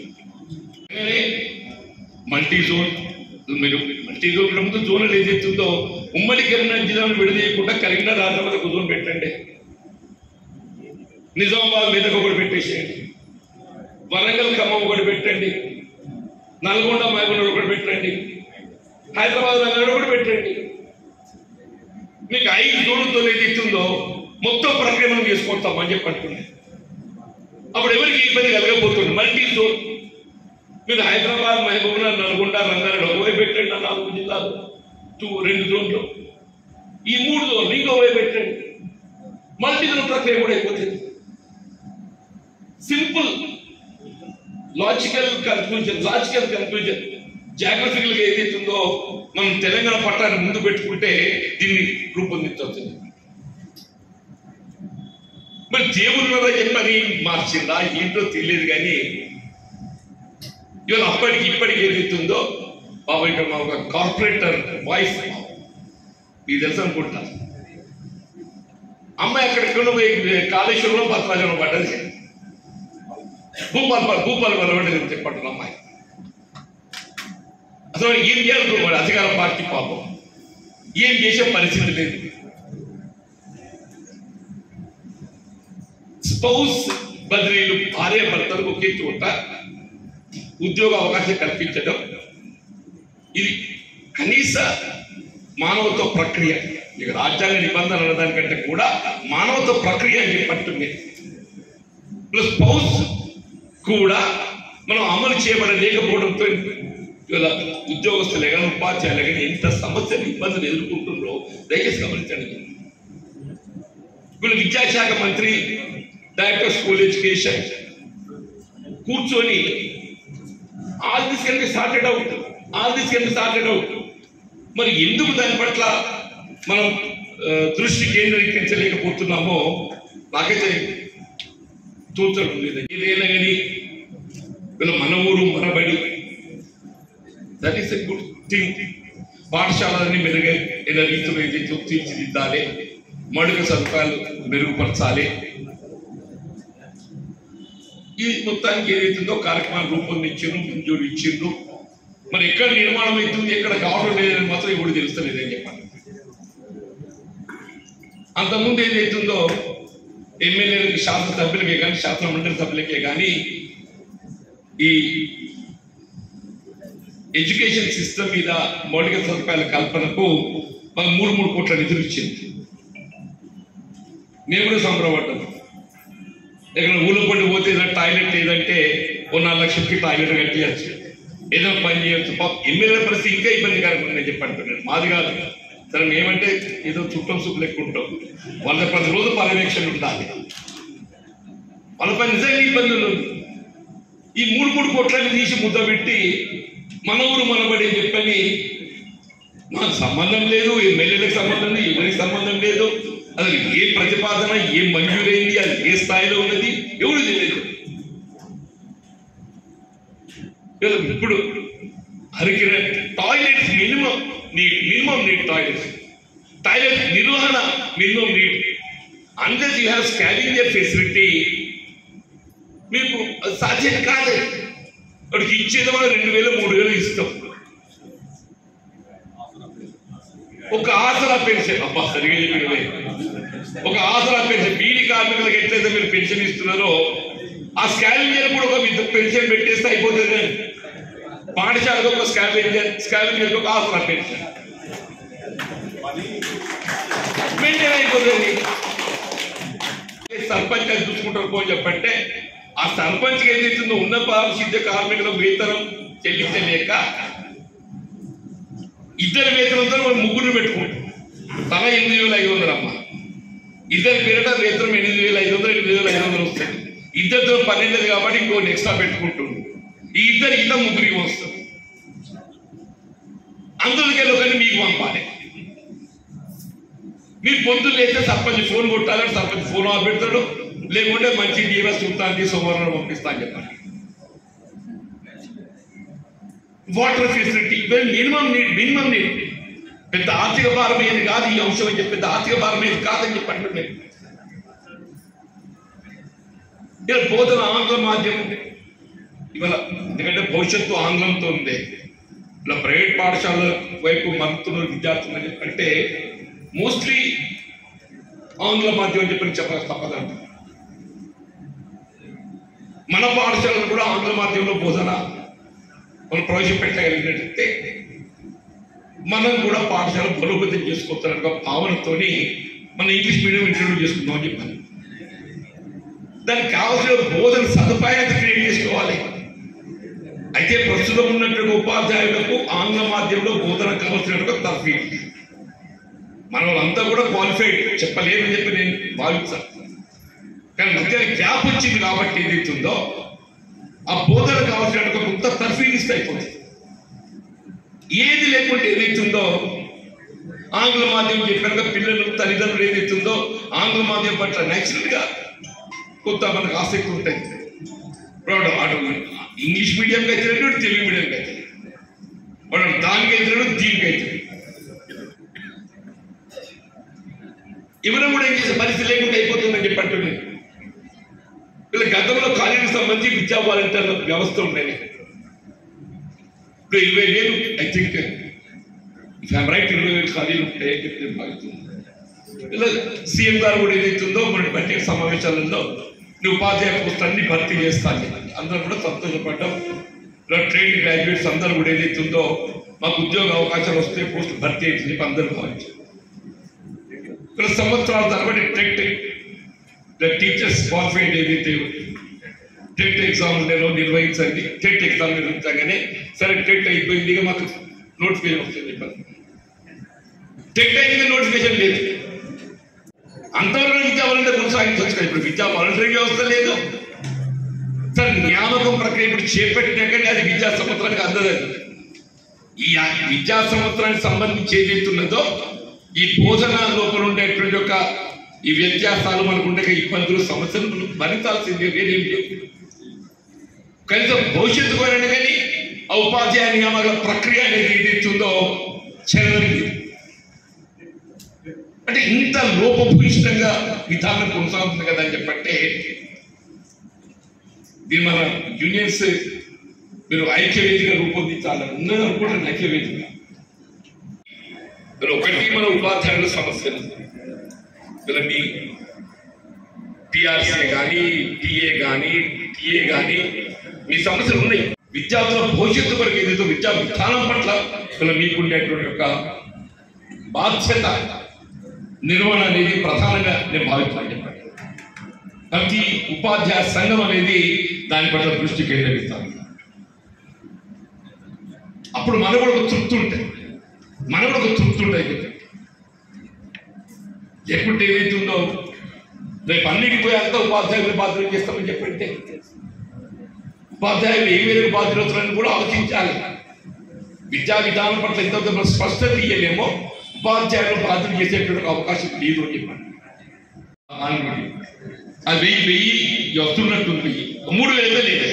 Speaker 7: మల్టీ జోన్ మీరు మల్టీ జోన్ ముందు జోనల్ ఏదైతుందో ఉమ్మడి కరీంనగర్ జిల్లాను విడదీయకుండా కరీంనగర్ ఆంధ్రప్రదేశ్ ఒక జోన్ పెట్టండి, నిజామాబాద్ మీదకి ఒకటి పెట్టేసేయండి, వరంగల్ ఖమ్మం ఒకటి పెట్టండి, నల్గొండ మైగొండ ఒకటి పెట్టండి, హైదరాబాద్ రంగారెడ్డి ఒకటి పెట్టండి. మీకు ఐదు జోన్లతో ఏదైతుందో మొత్తం ప్రక్రియ మనం చేసుకుంటామని చెప్పి అంటున్నాయి. అప్పుడు ఎవరికి ఇబ్బంది కలగబోతుంది. మల్టీ జోన్ మీరు హైదరాబాద్ మహబూబ్నగర్ నల్గొండ రంగారెడ్డి ఒకవైపు పెట్టండి, నాలుగు జిల్లాలు టూ రెండు జోన్లు, ఈ మూడు జోన్లు ఇంకోవైపు పెట్టండి, మల్టీ జోన్ ప్రక్రియ కూడా అయిపోతుంది. Simple logical conclusion logical conclusion geographical గా ఏదైతుందో మనం తెలంగాణ పట్టాన్ని ముందు పెట్టుకుంటే దీన్ని రూపొందించవచ్చు. మరి దేవుళ్ళ చెప్పని మార్చిందా ఏంటో తెలియదు కానీ ఇవాళ అప్పటికి ఇప్పటికి ఏదైతుందో బాబు ఇక్కడ మా ఒక కార్పొరేటర్ వాయిస్ మీకు తెలుసు అనుకుంటా, అమ్మాయి అక్కడెక్కడ కాళేశ్వరంలో భద్రాచలం పడ్డది. భూపాల్ భూపాల్ వరవడి చెప్పండి అమ్మాయి అసలు ఏం చేయాలనుకోవాలి అధికార పార్టీ పాపం ఏం చేసే పరిస్థితి లేదు. స్పౌస్ బదిలీలు భార్య భర్తలకు ఒకే చోట ఉద్యోగ అవకాశం కల్పించడం ఇది కనీస మానవత్వ ప్రక్రియ. ఇక రాజ్యాంగ నిబంధనలు అన్నదానికంటే కూడా మానవత్వ ప్రక్రియ అని చెప్పంటుంది. ప్లస్ స్పౌస్ కూడా మనం అమలు చేయబడలేకపోవడంతో ఉద్యోగస్తులే కానీ ఉపాధ్యాయులే కానీ ఎంత సమస్యలు ఇబ్బందులు ఎదుర్కొంటున్నారో దయచేసి గమనించండి. వీళ్ళు విద్యాశాఖ మంత్రి డైరెక్టర్ స్కూల్ ఎడ్యుకేషన్ కూర్చొని all this can be sorted out all this can be sorted out మరి ఎందుకు దాని పట్ల మనం దృష్టి కేంద్రీకరించలేకపోతున్నామో నాకైతే తోచడం లేదు. ఏదైనా కానీ వీళ్ళ మన ఊరు మనబడి that is a good thing. పాఠశాలని మెరుగైన రీతిలో ఏదైతే తీర్చిదిద్దాలి, మౌలిక సదుపాయాలు మెరుగుపరచాలి. ఈ మొత్తానికి ఏదైతుందో కార్యక్రమాలు రూపొందించారు, మంజూరు ఇచ్చిండ్రు. మరి ఎక్కడ నిర్మాణం అవుతుంది ఎక్కడ కావడం లేదని మాత్రం ఇప్పుడు తెలుస్తలేదని చెప్పాలి. అంతకుముందు ఏదైతుందో ఎమ్మెల్యేలకి శాసనసభ్యులకే కానీ శాసన మండలి సభ్యులకే కానీ ఈ ఎడ్యుకేషన్ సిస్టమ్ మీద మౌలిక సదుపాయాల కల్పనకు మాకు మూడు మూడు కోట్ల నిధులు ఇచ్చింది. మేము కూడా సంబరపడ్డాము. ఇక్కడ ఊళ్ళో పడి పోతే ఏదైనా టాయిలెట్ ఏదంటే ఓ నాలుగు లక్షలకి టాయిలెట్ కట్టియచ్చు, ఏదో పని చేయొచ్చు. ఎమ్మెల్యే పరిస్థితి ఇంకా ఇబ్బందికరంగా నేను చెప్పంటున్నాను. మాది కాదు సరే, మేమంటే ఏదో చుట్టం సూపు లెక్క ఉంటాం. వాళ్ళ ప్రతిరోజు పర్యవేక్షణ ఉండాలి. వాళ్ళ పని నిజంగా ఇబ్బందులు. ఈ మూడు మూడు కోట్లని తీసి ముద్ద పెట్టి మన ఊరు మనబడి చెప్పని నాకు సంబంధం లేదు, ఎమ్మెల్యేలకు సంబంధం లేదు, ఎవరికి సంబంధం లేదు. అసలు ఏ ప్రతిపాదన ఏం మంజూరైంది, అది ఏ స్థాయిలో ఉన్నది ఎవరు తెలియదు. ఇప్పుడు అరికిన toilets minimum need minimum need toilets toilet నిర్వహణ minimum need. Unless you have scavenger facility మీకు సాధ్యం కాదు. వాడికి ఇచ్చేది మనం రెండు వేలు మూడు వేలు ఇస్తాం. ఒక ఆసరా పెన్షన్ అబ్బా సరిగా చెప్పినవే ఒక ఆసరా పెన్షన్ బీడీ కార్మికులకు ఎట్లయితే మీరు పెన్షన్ ఇస్తున్నారో ఆ స్కావెంజర్ కూడా ఒక పెన్షన్ పెట్టేస్తే అయిపోతుంది. కానీ పాఠశాలకు ఒక స్కావెంజర్ స్కావెంజర్ ఒక ఆసరా పెన్షన్ మెయింటైన్ అయిపోతుంది. సర్పంచ్ అని చూసుకుంటారు పోని చెప్పంటే ఆ సర్పంచ్కి ఏదైతుందో ఉన్న పారిశుద్ధ్య కార్మికులకు వేతనం చెల్లించలేక ఇద్దరు వేతనంతో మనం ముగ్గురు పెట్టుకుంటాం. తల ఎనిమిది వేల ఐదు వందలు అమ్మ, ఇద్దరు పేరిట వేతనం ఎనిమిది వేల ఐదు వందలు ఎనిమిది వేల ఐదు వందలు వస్తాయి. ఇద్దరితో పన్నెండు కాబట్టి ఇంకో ఎక్స్ట్రా పెట్టుకుంటుంది. ఈ ఇద్దరు ఇద్దరు ముగ్గురికి వస్తారు. అందులోకెళ్ళి ఒకరిని మీకు పంపాలి. మీరు పొద్దున్న లేస్తే సర్పంచ్ ఫోన్ కొట్టాలని సర్పంచ్ ఫోన్ ఆఫ్ పెడతాడు. లేకుంటే మంచి జీవస్ చూస్తానికి సోమవారం పంపిస్తా అని చెప్పాలి. Water facility minimum need minimum need. పెద్ద ఆర్థిక భారం ఏది కాదు ఈ అంశం అని చెప్పి, పెద్ద ఆర్థిక భారం ఏది కాదని చెప్పండి. నేను ఇలా బోధన ఆంగ్ల మాధ్యమం ఇవాళ ఎందుకంటే భవిష్యత్తు ఆంగ్లంతో ఉంది. ఇలా ప్రైవేట్ పాఠశాల వైపు మరుగుతున్న విద్యార్థులు అంటే మోస్ట్లీ ఆంగ్ల మాధ్యమం చెప్పని చెప్పక తప్పదంట. మన పాఠశాలలో కూడా ఆంగ్ల మాధ్యమంలో బోధన మనం ప్రవేశపెట్టగలిగినట్లయితే మనం కూడా పాఠశాల బలోపేతం చేసుకోవచ్చన్న భావనతో మన ఇంగ్లీష్ మీడియం ఇంట్రడ్యూస్ చేసుకుందాం అని చెప్పాను. దానికి కావాల్సిన బోధన సదుపాయాన్ని క్రియేట్ చేసుకోవాలి. అయితే ప్రస్తుతం ఉన్నటువంటి ఉపాధ్యాయులకు ఆంగ్ల మాధ్యమంలో బోధన కావాల్సినట్టుగా తర్ఫీదు. మన వాళ్ళంతా కూడా క్వాలిఫైడ్ చెప్పలేదని చెప్పి నేను భావించాను. కానీ మధ్య గ్యాప్ వచ్చింది కాబట్టి ఏదైతుందో ఆ బోధన కావాల్సినట్టుగా కొంత తర్ఫీదు ఇస్తే అయిపోతుంది. ఏది లేకుంటే ఏదైతుందో ఆంగ్ల మాధ్యమం చెప్పినాక పిల్లలు తల్లిదండ్రులు ఏదైతుందో ఆంగ్ల మాధ్యమం పట్ల నేచురల్గా కొంత మనకు ఆసక్తి ఉంటాయి. వాడు ఇంగ్లీష్ మీడియంకి అయితే తెలుగు మీడియంకి అయితే వాడు దానికి అయితే దీనికి అయితే ఎవరు కూడా ఏం చేసే పరిస్థితి లేకుండా అయిపోతుందని చెప్పంటున్నాను. వీళ్ళ గతంలో కాలేజీకి సంబంధించి విద్యా వాలంటీర్ల వ్యవస్థ ఉండేది. ఇప్పుడు ఇరవై వేలు ఐ థింక్ రైట్ ఇరవై వేలు ఖాళీలు ఉంటాయని చెప్పి నేను భావిస్తున్నాను. ఇలా సీఎం గారు కూడా ఏదైతుందో మన బడ్జెట్ సమావేశాలలో ఉపాధ్యాయ పోస్టులన్నీ భర్తీ చేస్తాను అందరూ కూడా సంతోషపడ్డాం. ట్రైన్ గ్రాడ్యుయేట్స్ అందరూ కూడా ఏదైతుందో మాకు ఉద్యోగ అవకాశాలు వస్తే పోస్టులు భర్తీ అయితే చెప్పి అందరూ భావించారు. ఇక్కడ సంవత్సరాల తరబడి టెట్ టీచర్స్ క్వాలిఫైడ్ ఏదైతే టెట్ ఎగ్జామ్ ఉండేలో నిర్వహించండి, టెట్ ఎగ్జామ్ నిర్వహించగానే సరే టెట్ అయిపోయింది ఇక మాకు నోటిఫికేషన్ వస్తుంది చెప్పారు. టెట్ అయితే నోటిఫికేషన్ లేదు. అంతవరకు విద్యా వాలంటీర్ కొనసాగించవచ్చు కదా. ఇప్పుడు విద్యా వాలంటీర్ వ్యవస్థ లేదు సార్. నియామకం ప్రక్రియ ఇప్పుడు చేపట్టినాకనే అది విద్యా సంవత్సరానికి అందదు. ఈ విద్యా సంవత్సరానికి సంబంధించి ఏదైతున్నదో ఈ బోధన లోపల ఉండేటువంటి యొక్క ఈ వ్యత్యాసాలు మనకు ఉండే ఇబ్బందులు సమస్యలు భరించాల్సిందే, వేరేం లేదు. కనీసం భవిష్యత్తు కోరండి కానీ ఆ ఉపాధ్యాయ నియామకాల ప్రక్రియ అనేది ఏదైతుందో చెరవలేదు. అంటే ఇంత లోపభూయిష్టంగా విధానం కొనసాగుతుంది కదా అని చెప్పంటే దీని మన యూనియన్స్ మీరు ఐక్యవేదిగా రూపొందించాలని ఉన్నది అనుకోండి. ఐక్యవేదిగా ఒకటి మన ఉపాధ్యాయుల సమస్యలు ఇలా మీ పిఆర్సీ కానీ టీఏ కానీ టీఏ కానీ మీ సమస్యలు ఉన్నాయి. విద్యార్థుల భవిష్యత్తు కొరకు ఏదైతే విద్యా విధానం పట్ల ఇలా మీకుండేటువంటి యొక్క బాధ్యత నిర్వహణ అనేది ప్రధానంగా నేను భావిస్తాను చెప్పండి. ప్రతి ఉపాధ్యాయ సంఘం అనేది దాని పట్ల దృష్టి కేంద్రీకరిస్తాను. అప్పుడు మనకు కూడా ఒక తృప్తి ఉంటాయి, మనకు కూడా ఒక తృప్తి ఉంటాయి. లేకుంటే ఏదైతుందో రేపు అన్నిటికి పోయాక ఉపాధ్యాయులు బాధ్యత చేస్తామని చెప్పంటే ఉపాధ్యాయులు ఏ మేరకు బాధ్యతలను కూడా ఆలోచించాలి. విద్యా విధానం పట్ల ఎంత స్పష్టత ఇయ్యలేమో ఉపాధ్యాయులు బాధ్యత చేసేటువంటి అవకాశం లేదు అని చెప్పండి. అది వెయ్యి వెయ్యి వస్తున్నట్టుంది. మూడు వేలతో లేదు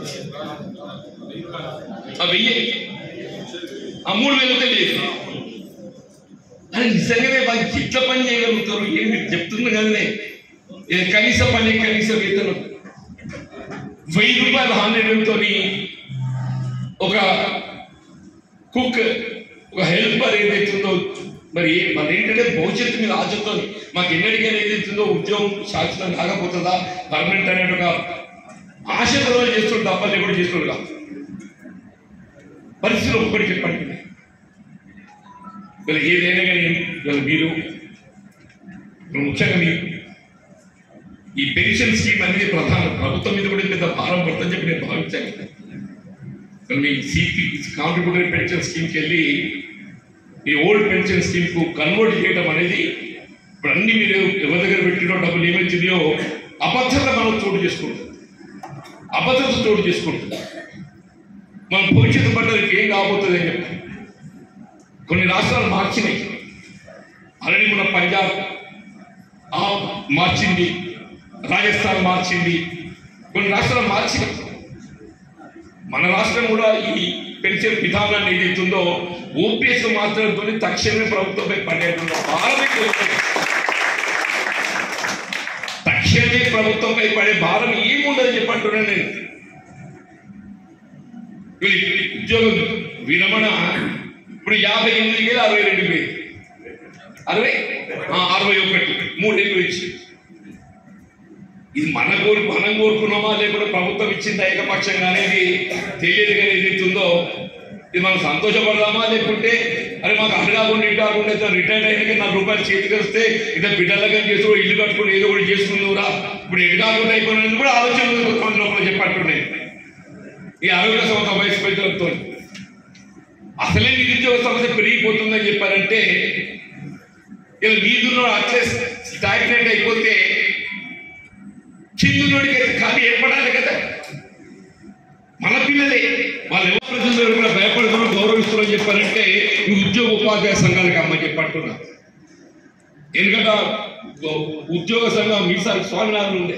Speaker 7: ఆ వెయ్యి ఆ మూడు వేలతో లేదు. అని నిజంగానే వాళ్ళు ఎట్లా పని చేయగలుగుతారు ఏమి చెప్తున్నా కదనే. కనీస పని కనీస వేతనం వెయ్యి రూపాయల హాండ్రెడ్తో ఒక కుక్ ఒక హెల్పర్ ఏదైతుందో మరి మన ఏంటంటే భవిష్యత్తు మీద ఆశతో మాకు ఎన్నటికైనా ఏదైతుందో ఉద్యోగం శాశ్వతం కాకపోతుందా పర్మనెంట్ అనే ఒక ఆశతో చేస్తుండే తప్పని ఎప్పుడు చేస్తుండే కాదు. పరిస్థితులు ఒక్కటి చెప్పండి. వీళ్ళు ఏదైనా కానీ వీళ్ళు మీరు ముఖ్యంగా మీరు ఈ పెన్షన్ స్కీమ్ అనేది ప్రధాన ప్రభుత్వం మీద కూడా పెద్ద భారం పడుతుందని చెప్పి నేను భావించాను. మీ సిపి కాంట్రిబ్యూటరీ పెన్షన్ స్కీమ్కి వెళ్ళి ఈ ఓల్డ్ పెన్షన్ స్కీమ్కు కన్వర్ట్ చేయడం అనేది ఇప్పుడు అన్ని మీరు ఎవరి దగ్గర పెట్టినో డబ్బులు ఏమైతుందో అబద్ధత మనం చోటు చేసుకుంటాం, అబద్ధత చోటు చేసుకుంటాం. మనం భవిష్యత్తు పడ్డది ఏం కాబోతుంది అని చెప్పి కొన్ని రాష్ట్రాలు మార్చినాయి. ఆల్రెడీ మన పంజాబ్ మార్చింది, రాజస్థాన్ మార్చింది, కొన్ని రాష్ట్రాలు మార్చినాయి. మన రాష్ట్రం కూడా ఈ పెన్షన్ విధానాన్ని ఏదైతుందో ఓపీఎస్ మాత్రంతో తక్షణమే ప్రభుత్వంపై పడేటువంటి భారం తక్షణమే ప్రభుత్వంపై పడే భారం ఏముండదని చెప్పంటున్నాను నేను. ఉద్యోగం విరమణ ఇప్పుడు యాభై ఎనిమిది వేలు అరవై రెండు వేలు అరవై అరవై ఒకటి మూడేళ్ళు ఇచ్చి ఇది మన కోరు మనం కోరుకున్నామా లేకపోతే ప్రభుత్వం ఇచ్చింది ఏకపక్షంగా అనేది తెలియదు. కానీ ఏదైతుందో ఇది మనం సంతోషపడదామా లేకుంటే అరే మాకు అడ్డు కాకుండా ఇటు కాకుండా రిటైర్డ్ అయినాక నాలుగు రూపాయలు చేతికి వస్తే ఇట్లా బిడ్డలుగా చేస్తూ ఇల్లు కట్టుకుని ఏదో కూడా చేసుకున్నావురా ఇప్పుడు ఎటు కాకుండా అయిపోయినది కూడా ఆలోచన లోపల చెప్పట్టున్నాయి. ఈ అరవై సంవత్సరం వయసు పెద్దలతో అసలే నిరుద్యోగ సమస్య పెరిగిపోతుందని చెప్పారంటే ఇలా మీదున్న అట్లే స్టాగ్నేట్ అయిపోతే చిందునోడికి అయితే ఖాళీ ఏర్పడాలి కదా. మన పిల్లలే వాళ్ళు ఎవరు ప్రజలు కూడా భయపడుతున్నారు గౌరవిస్తున్నారని చెప్పారంటే ఈ ఉద్యోగ ఉపాధ్యాయ సంఘాలకు అమ్మ చెప్పంటున్నా. ఎందుకంటే ఉద్యోగ సంఘం మీసారి స్వామినాథన్ ఉండే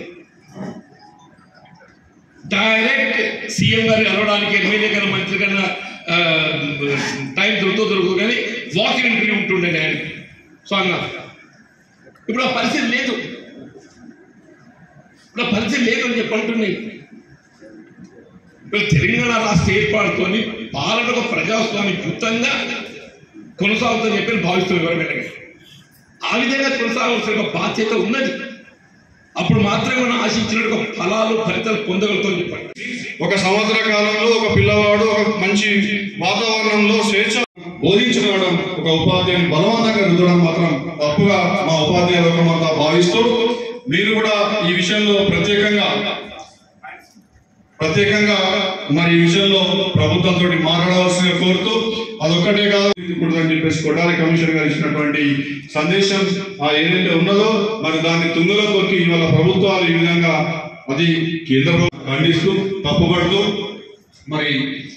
Speaker 7: డైరెక్ట్ సీఎం గారిని అలవడానికి ఎమ్మెల్యే కన్నా మంత్రి కన్నా టైం దొరుకుతూ దొరుకుతూ కానీ వాకింగ్ ఇంటర్వ్యూ ఉంటుండే ఆయన స్వామినాథన్. ఇప్పుడు ఆ పరిస్థితి లేదు. ఇప్పుడు పరిచయం లేదని చెప్పంటున్నాయి. ఇప్పుడు తెలంగాణ రాష్ట్ర ఏర్పాటుతోని పాలనకు ప్రజాస్వామ్యయుతంగా కొనసాగుతుందని చెప్పి భావిస్తున్న గవర్నమెంట్ ఆ విధంగా కొనసాగాల్సిన ఒక బాధ్యత ఉన్నది. అప్పుడు మాత్రమే మనం ఆశించినట్టు ఫలాలు ఫలితాలు పొందగలుగుతాం చెప్పండి.
Speaker 3: ఒక సంవత్సర కాలంలో ఒక పిల్లవాడు ఒక మంచి వాతావరణంలో స్వేచ్ఛ బోధించడం ఒక ఉపాధ్యాయుని బలవంతంగా రుద్దడం మాత్రం తప్పుగా మా ఉపాధ్యాయ వర్గమంతా భావిస్తూ మీరు కూడా ఈ విషయంలో ప్రత్యేకంగా ప్రత్యేకంగా మరి ఈ విషయంలో ప్రభుత్వంతో మాట్లాడవలసిందిగా కోరుతూ అదొక్కటే కాదు అని చెప్పేసి కొడాలి కమిషనర్ గారు ఇచ్చినటువంటి సందేశం ఆ ఏదైతే ఉన్నదో మరి దాన్ని తుంగలో తొక్కి ఇవాళ ప్రభుత్వాలు ఈ విధంగా అది కేంద్ర ప్రభుత్వం ఖండిస్తూ తప్పుపడుతూ మరి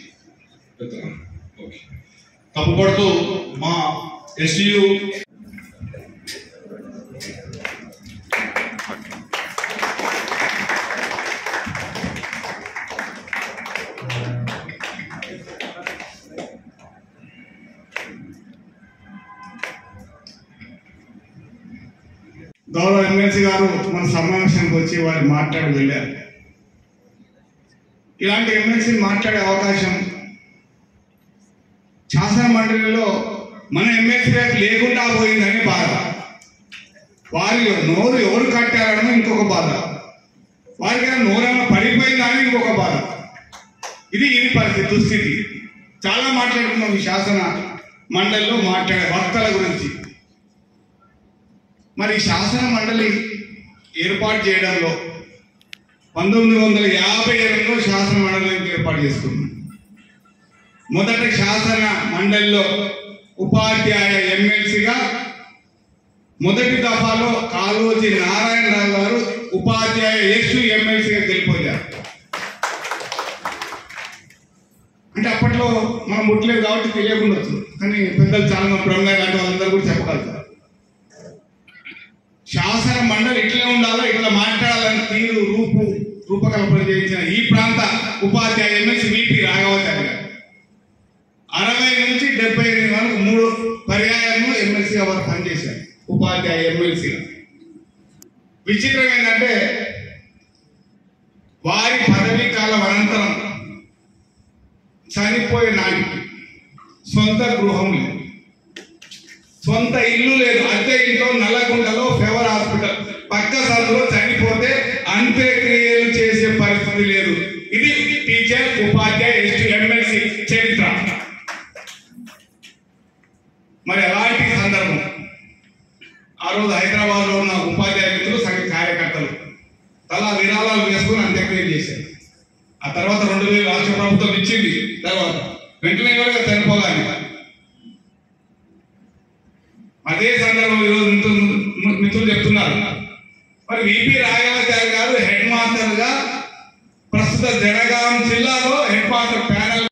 Speaker 3: తప్పుపడుతూ మా ఎస్టీయు
Speaker 8: గౌరవ ఎమ్మెల్సీ గారు మన సమావేశానికి వచ్చి వారు మాట్లాడి వెళ్ళారు. ఇలాంటి ఎమ్మెల్సీ మాట్లాడే అవకాశం శాసన మండలిలో మన ఎమ్మెల్సీ గారు లేకుండా పోయిందని బాధ, వారి నోరు ఎవరు కట్టారని ఇంకొక బాధ, వారికి నోరేమో పడిపోయిందని ఇంకొక బాధ. ఇది ఇది పరిస్థితి దుస్థితి. చాలా మాట్లాడుకున్నాం ఈ శాసన మండలిలో మాట్లాడే వక్తల గురించి. మరి శాసన మండలి ఏర్పాటు చేయడంలో పంతొమ్మిది వందల యాభై ఏడులో శాసన మండలిని ఏర్పాటు చేసుకున్నాం. మొదట శాసన మండలిలో ఉపాధ్యాయ ఎమ్మెల్సీగా మొదటి దఫాలో కాళోజీ నారాయణరావు గారు ఉపాధ్యాయ ఎస్సు ఎమ్మెల్సీగా గెలిపోయారు. అంటే అప్పట్లో మనం ముట్టలేదు కాబట్టి తెలియకుండొచ్చు, కానీ పెద్దలు చాలా మంది బ్రహ్మ లాంటి వాళ్ళందరూ కూడా చెప్పగలుగుతారు. శాసన మండలి ఇట్లే ఉండాలో ఇట్లా మాట్లాడాలని తీరు రూపు రూపకల్పన చేయించిన ఈ ప్రాంత ఉపాధ్యాయ ఎమ్మెల్సీ విపి రాఘవాచారి గారు అరవై నుంచి డెబ్బై ఎనిమిది వరకు మూడు పర్యాయంలో ఎమ్మెల్సీగా వారు పనిచేశారు. ఉపాధ్యాయ ఎమ్మెల్సీగా విచిత్రం ఏంటంటే వారి పదవీ కాలం అనంతరం చనిపోయే నాటికి సొంత గృహం లేదు, సొంత ఇల్లు లేదు. అద్దె ఇంట్లో నల్లగుంటలో ఫెవర్ హాస్పిటల్ పక్క సందులో చనిపోతే అంత్యక్రియలు చేసే పరిస్థితి లేదు. ఇది టీచర్ ఉపాధ్యాయ ఎస్టీ ఎమ్మెల్సీ చరిత్ర. మరి అలాంటి సందర్భం ఆ రోజు హైదరాబాద్ లో ఉన్న ఉపాధ్యాయ మిత్రులు సంఘ కార్యకర్తలు తలా విరాళాలు వేసుకుని అంత్యక్రియ చేశారు. ఆ తర్వాత రెండు వేలు రాష్ట్ర ప్రభుత్వం ఇచ్చింది. తర్వాత వెంటనే చనిపోగానే అదే సందర్భంలో ఈరోజు మిత్రులు చెప్తున్నారు. మరి విపి రాఘవాచారి గారు హెడ్ మాస్టర్ గా ప్రస్తుత జనగాం జిల్లాలో head master panel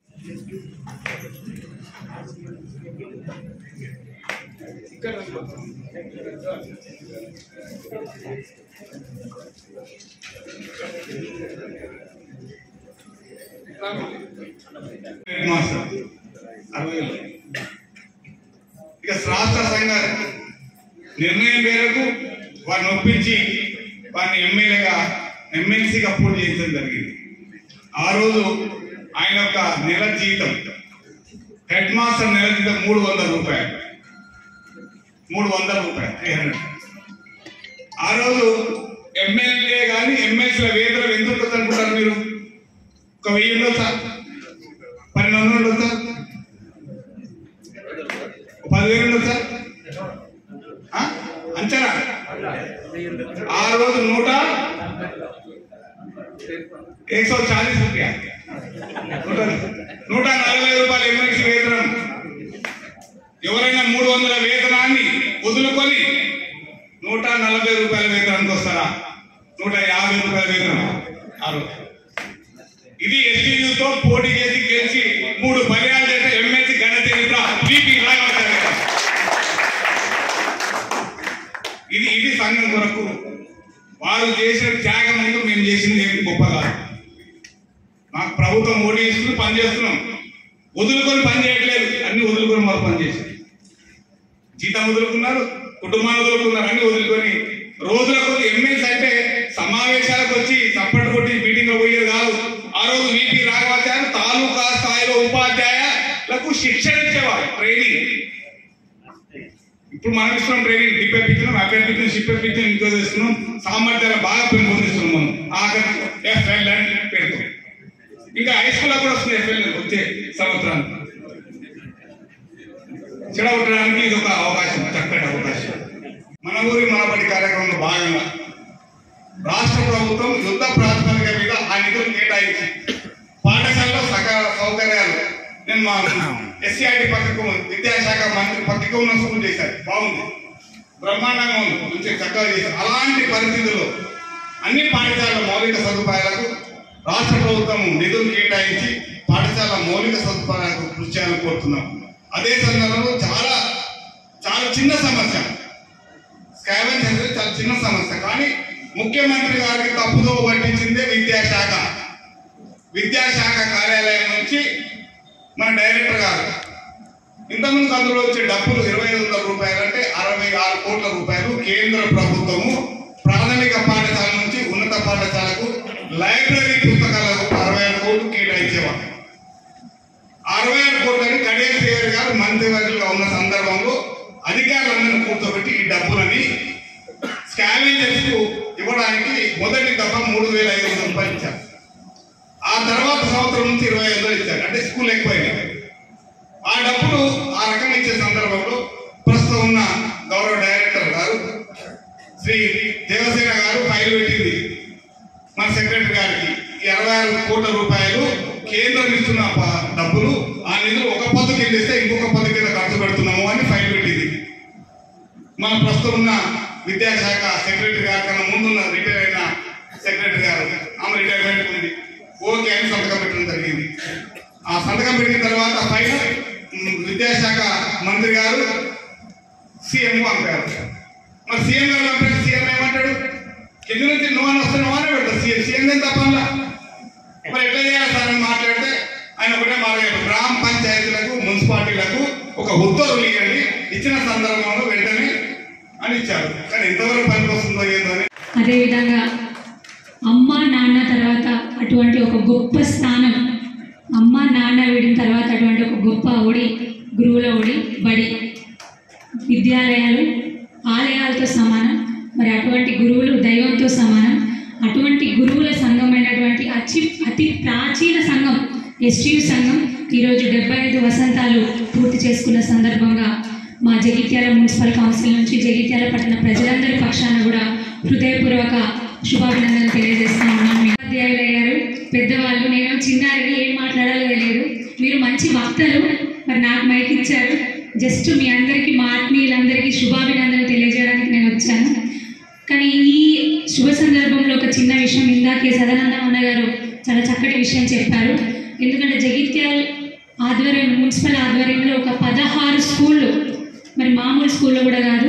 Speaker 8: head master అరవై ఇక రాష్ట్ర సంఘ నిర్ణయం మేరకు వారిని ఒప్పించి వారిని ఎమ్మెల్యేగా ఎమ్మెల్సీగా పోటీ చేయడం జరిగింది. ఆ రోజు ఆయన యొక్క నెల జీతం హెడ్ మాస్టర్ నెల జీతం మూడు వందల రూపాయలు మూడు వందల రూపాయలు త్రీ హండ్రెడ్. ఆ రోజు ఎమ్మెల్యే కానీ ఎమ్మెల్సీల వేతనం ఎంత ఉంటుంది అనుకుంటారు మీరు? ఒక వెయ్యి ఉండొచ్చా, పన్నెండు వందలు ఉండొచ్చా, పదివేలు ఉండొచ్చా అంచనా? ఆ రోజు నూట एक सौ चालीस रुपया నూట నలభై రూపాయలు ఎమ్మెల్సీ వేతనం. ఎవరైనా మూడు వందల వేతనాన్ని వదులుకొని నూట నలభై రూపాయల వేతనానికి వస్తారా? నూట యాభై రూపాయల వేతనం ఆ రోజు. ఇది ఎస్టీయూతో పోటీ చేసి గెలిచి మూడు పర్యాలు చేసే ఎమ్మెల్సీ ఘన చరిత్ర విపి రాఘవాచారి గారు. ఇది ఇది సంఘం కొరకు వారు చేసిన త్యాగం ముందు మేము చేసింది ఏమి గొప్ప కాదు. మాకు ప్రభుత్వం ఓటీ ఇస్తుంది, పని చేస్తున్నాం. వదులుకొని పని చేయట్లేదు, అన్ని వదులుకొని మాకు పని చేశారు. జీతం వదులుకున్నారు, కుటుంబాన్ని వదులుకున్నారు, అన్ని వదులుకొని రోజుల కొద్ది ఎమ్మెల్సీ అంటే సమావేశాలకు వచ్చి చప్పట్లు కొట్టి మీటింగ్లో పోయేది కాదు. ఆ రోజు వీపీ రాఘవాచార్య తాలూకా స్థాయిలో ఉపాధ్యాయులకు శిక్షణ ఇచ్చేవారు, ట్రైనింగ్. ఇప్పుడు మనం ఇస్తున్నాం ట్రైనింగ్, డిప్ ఇప్పించినాం, అక్కడ ఇప్పించినాం, షిప్ ఇప్పించినాం, ఇంకో చేస్తున్నాం, సామర్థ్యాలు బాగా పెంపొందిస్తున్నాం. మనం ఆఖరి ఎఫ్ఎల్ అని పెడతాం. ఇంకా హై స్కూల్లో కూడా వస్తుంది ఎఫ్ఎల్ వచ్చే సంవత్సరానికి. చెడగొట్టడానికి ఇది ఒక అవకాశం, చక్కటి అవకాశం. మన ఊరి మనబడి కార్యక్రమంలో భాగంగా రాష్ట్ర ప్రభుత్వం యుద్ధ ప్రాతిపదిక మీద ఆ నిధులు కేటాయించి పాఠశాలలో సకల సౌకర్యాలు, నేను మా ఎస్సీఐటి పక్కకు విద్యాశాఖ మంత్రి పక్కకు ఉన్న స్కూల్ చేశారు, బాగుంది, బ్రహ్మాండంగా ఉంది, మంచిగా చక్కగా చేశారు. అలాంటి పరిస్థితుల్లో అన్ని పాఠశాలల మౌలిక సదుపాయాలకు రాష్ట్ర ప్రభుత్వం నిధులు కేటాయించి పాఠశాల మౌలిక సదుపాయాలకు కృషి చేయాలని కోరుతున్నాం. అదే సందర్భంలో చాలా చాలా చిన్న సమస్య, స్కావెంజ్ అనేది చాలా చిన్న సమస్య, కానీ ముఖ్యమంత్రి గారికి తప్పుదో పట్టించిందే విద్యాశాఖ. విద్యాశాఖ కార్యాలయం నుంచి మన డైరెక్టర్ గారు ఇంతకుముందు అందులో వచ్చే డబ్బులు ఇరవై ఐదు వందల రూపాయలు అంటే అరవై ఆరు కోట్ల రూపాయలు కేంద్ర ప్రభుత్వము ప్రాథమిక పాఠశాల నుంచి ఉన్నత పాఠశాలకు లైబ్రరీ పుస్తకాలకు అరవై ఆరు కోట్లు కేటాయించేవారు. అరవై ఆరు కోట్లని కడియం గారు మంత్రివర్యులుగా ఉన్న సందర్భంలో అధికారులందరినీ కూర్చోబెట్టి ఈ డబ్బులని స్కావెంజర్స్ కు ఇవ్వడానికి మొదటి దఫా మూడు వేల ఐదు వందల రూపాయలు ఇచ్చారు. ఆ తర్వాత సంవత్సరం నుంచి ఇరవై ఐదు వందలు ఇచ్చారు, అంటే స్కూల్ ఎక్కువైనాయి. ఆ డబ్బులు ఆ రకంగా ఇచ్చే సందర్భంలో ప్రస్తుతం ఉన్న గౌరవ డైరెక్టర్ గారు శ్రీ దేవసేన గారు ఫైల్ పెట్టింది మన సెక్రటరీ గారికి. ఈ అరవై ఆరు కోట్ల రూపాయలు కేంద్రం ఇస్తున్న డబ్బులు, ఆ నిధులు ఒక పద్దు కింద ఇస్తే ఇంకొక పద్దు కింద ఖర్చు పెడుతున్నాము అని ఫైల్ పెట్టింది. మన ప్రస్తుతం ఉన్న విద్యాశాఖ సెక్రటరీ గారి కన్నా ముందున్న రిటైర్ అయిన సెక్రటరీ గారు, ఆమె రిటైర్మెంట్ ఉంది, ఓకే అని సంతకం పెట్టడం జరిగింది. ఆ సంతకం పెట్టిన తర్వాత ఫైల్ విద్యాశాఖ మంత్రి గారు సీఎం పంపారు. మరి సీఎం గారు పంపారు, సీఎం ఏమంటాడు, కింద నుంచి నువ్వు అని వస్తే నువ్వు అనే పెడతావు, సీఎం సీఎం ఏం తప్పలా, మరి ఎట్లా చేయాలి సార్ అని మాట్లాడితే ఆయన ఒకటే మాట్లాడారు, గ్రామ పంచాయతీలకు మున్సిపాలిటీలకు ఒక ఉత్తర్వులు ఇవ్వండి, ఇచ్చిన సందర్భంలో వెంటనే అని ఇచ్చారు. కానీ ఎంతవరకు పనికి వస్తుందో ఏదో అని.
Speaker 9: అదేవిధంగా అమ్మ నాన్న తర్వాత అటువంటి ఒక గొప్ప స్థానం, అమ్మ నాన్న వీడిన తర్వాత అటువంటి ఒక గొప్ప ఒడి, గురువుల ఒడి బడి, విద్యాలయాలు ఆలయాలతో సమానం. మరి అటువంటి గురువులు దైవంతో సమానం. అటువంటి గురువుల సంఘమైనటువంటి అతి అతి ప్రాచీన సంఘం ఎస్టీయు సంఘం ఈరోజు డెబ్బై ఐదు వసంతాలు పూర్తి చేసుకున్న సందర్భంగా మా జగిత్యాల మున్సిపల్ కౌన్సిల్ నుంచి జగిత్యాల పట్టణ ప్రజలందరి పక్షాన కూడా హృదయపూర్వక శుభాభినందనలు తెలియజేస్తా ఉన్నాను. ఉపాధ్యాయులు అయ్యారు, పెద్దవాళ్ళు, నేను చిన్నారిని ఏం మాట్లాడాలో తెలియదు, మీరు మంచి వక్తలు, మరి నాకు మైక్ ఇచ్చారు. జస్ట్ మీ అందరికీ, మా ఆత్మీయులందరికీ శుభాభినందనలు తెలియజేయడానికి నేను వచ్చాను. కానీ ఈ శుభ సందర్భంలో ఒక చిన్న విషయం, ఇందాకే సదానందం అన్న గారు చాలా చక్కటి విషయం చెప్పారు. ఎందుకంటే జగిత్యాల ఆధ్వర్యం, మున్సిపల్ ఆధ్వర్యంలో ఒక పదహారు స్కూళ్ళు, మరి మామూలు స్కూల్లో కూడా కాదు,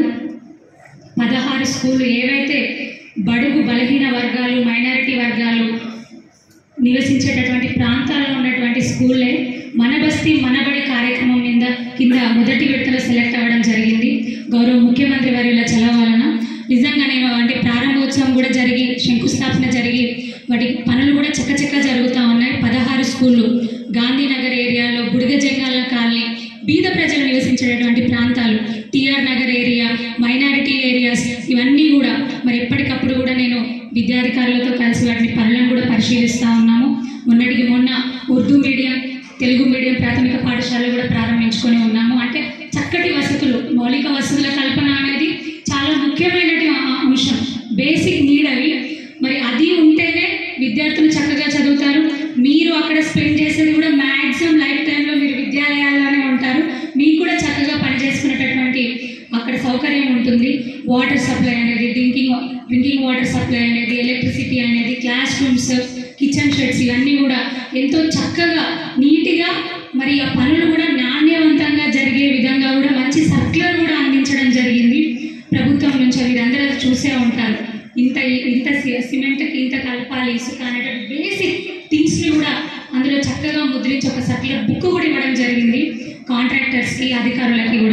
Speaker 9: పదహారు స్కూళ్ళు ఏవైతే బడుగు బలహీన వర్గాలు, మైనారిటీ వర్గాలు నివసించేటటువంటి ప్రాంతాల్లో ఉన్నటువంటి స్కూళ్ళే మన బస్తీ మనబడి కార్యక్రమం మీద కింద మొదటి విడతలో సెలెక్ట్ అవ్వడం జరిగింది గౌరవ ముఖ్యమంత్రి వారి చలవ వలన. నిజంగానే వాటి ప్రారంభోత్సవం కూడా జరిగి, శంకుస్థాపన జరిగి, వాటి పనులు కూడా చక్కచక్క జరుగుతూ ఉన్నాయి. పదహారు స్కూళ్ళు గాంధీనగర్ ఏరియాలో, బుడిగ జంగాల కాలనీ, బీద ప్రజలు నివసించేటటువంటి ప్రాంతాలు, TR Nagar area, minority areas, ఇవన్నీ కూడా మరి ఎప్పటికప్పుడు కూడా నేను విద్యాధికారులతో కలిసి వాటిని పనులను కూడా పరిశీలిస్తూ ఉన్నాము. మొన్నటికి మొన్న ఉర్దూ మీడియం, తెలుగు మీడియం ప్రాథమిక పాఠశాలలు కూడా ప్రారంభించుకొని ఉన్నాము. అంటే చక్కటి వసతులు, మౌలిక వసతుల కల్పన అనేది చాలా ముఖ్యమైనటువంటి అంశం, బేసిక్ నీడ్ అవి. మరి అది ఉంటేనే విద్యార్థులు చక్కగా చదువుతారు. మీరు అక్కడ స్పెండ్ చేసేది కూడా మ్యాక్సిమం లైఫ్ టైంలో మీరు విద్యాలయాల్లోనే ఉంటారు. మీకు కూడా చక్కగా పనిచేసుకునేటటువంటి అక్కడ సౌకర్యం ఉంటుంది. వాటర్ సప్లై అనేది, డ్రింకింగ్ డ్రింకింగ్ వాటర్ సప్లై అనేది, ఎలక్ట్రిసిటీ అనేది, క్లాస్ రూమ్స్, కిచెన్ షెడ్స్, ఇవన్నీ కూడా ఎంతో చక్కగా నీట్గా, మరి ఆ పనులు కూడా నాణ్యవంతంగా జరిగే విధంగా కూడా మంచి సర్క్యులర్ కూడా అందించడం జరిగింది ప్రభుత్వం నుంచి. మీరందరూ చూసే ఉంటారు, ఇంత ఇంత సిమెంట్కి ఇంత కలపాలి, ఇసుక అనేటువంటి బేసిక్ థింగ్స్ని కూడా అందులో చక్కగా ముద్రించి ఒక సర్క్యులర్ బుక్ కూడా ఇవ్వడం జరిగింది కాంట్రాక్టర్స్కి, అధికారులకి కూడా.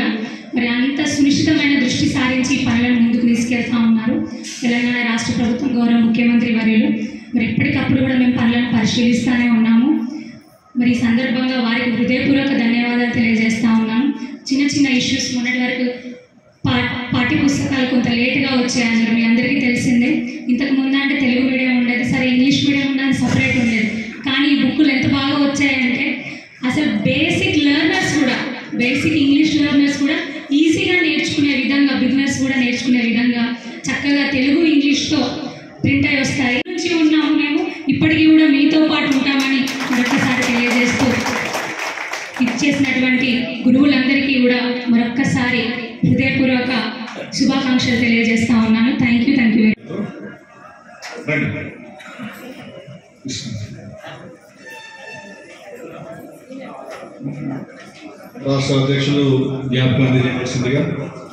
Speaker 9: మరి అంత సునిశ్చితమైన దృష్టి సారించి ఈ పనులను ముందుకు తీసుకెళ్తా ఉన్నారు తెలంగాణ రాష్ట్ర ప్రభుత్వం, గౌరవ ముఖ్యమంత్రి వర్యులు. మరి ఎప్పటికప్పుడు కూడా మేము పనులను పరిశీలిస్తూనే ఉన్నాము. మరి ఈ సందర్భంగా వారికి హృదయపూర్వక ధన్యవాదాలు తెలియజేస్తూ ఉన్నాము. చిన్న చిన్న ఇష్యూస్ మొన్నటి వరకు పా పాఠ్య పుస్తకాలు కొంత లేటుగా వచ్చాయన్నారు, మీ అందరికీ తెలిసిందే. ఇంతకు ముందు అంటే తెలుగు మీడియం ఉండేది, సరే ఇంగ్లీష్ మీడియం ఉన్నది సపరేట్ ఉండేది. కానీ ఈ బుక్కులు ఎంత బాగా వచ్చాయంటే అసలు బేసిక్ లెర్నర్స్ కూడా, బేసిక్ ఇంగ్లీష్ లెర్నర్స్ కూడా ఈజీగా నేర్చుకునే విధంగా, బిగినర్స్ కూడా నేర్చుకునే విధంగా చక్కగా తెలుగు ఇంగ్లీష్తో ప్రింట్ అయి వస్తాయి. నుంచి ఉన్నాము మేము, ఇప్పటికీ కూడా మీతో పాటు ఉంటామని మరొక్కసారి తెలియజేస్తూ ఇచ్చేసినటువంటి గురువులందరికీ కూడా మరొక్కసారి హృదయపూర్వక శుభాకాంక్షలు తెలియజేస్తా ఉన్నాను. థ్యాంక్ యూ థ్యాంక్ యూ
Speaker 3: రాష్ట్ర అధ్యక్షులు జ్ఞాపకం తెలియజేసిందిగా.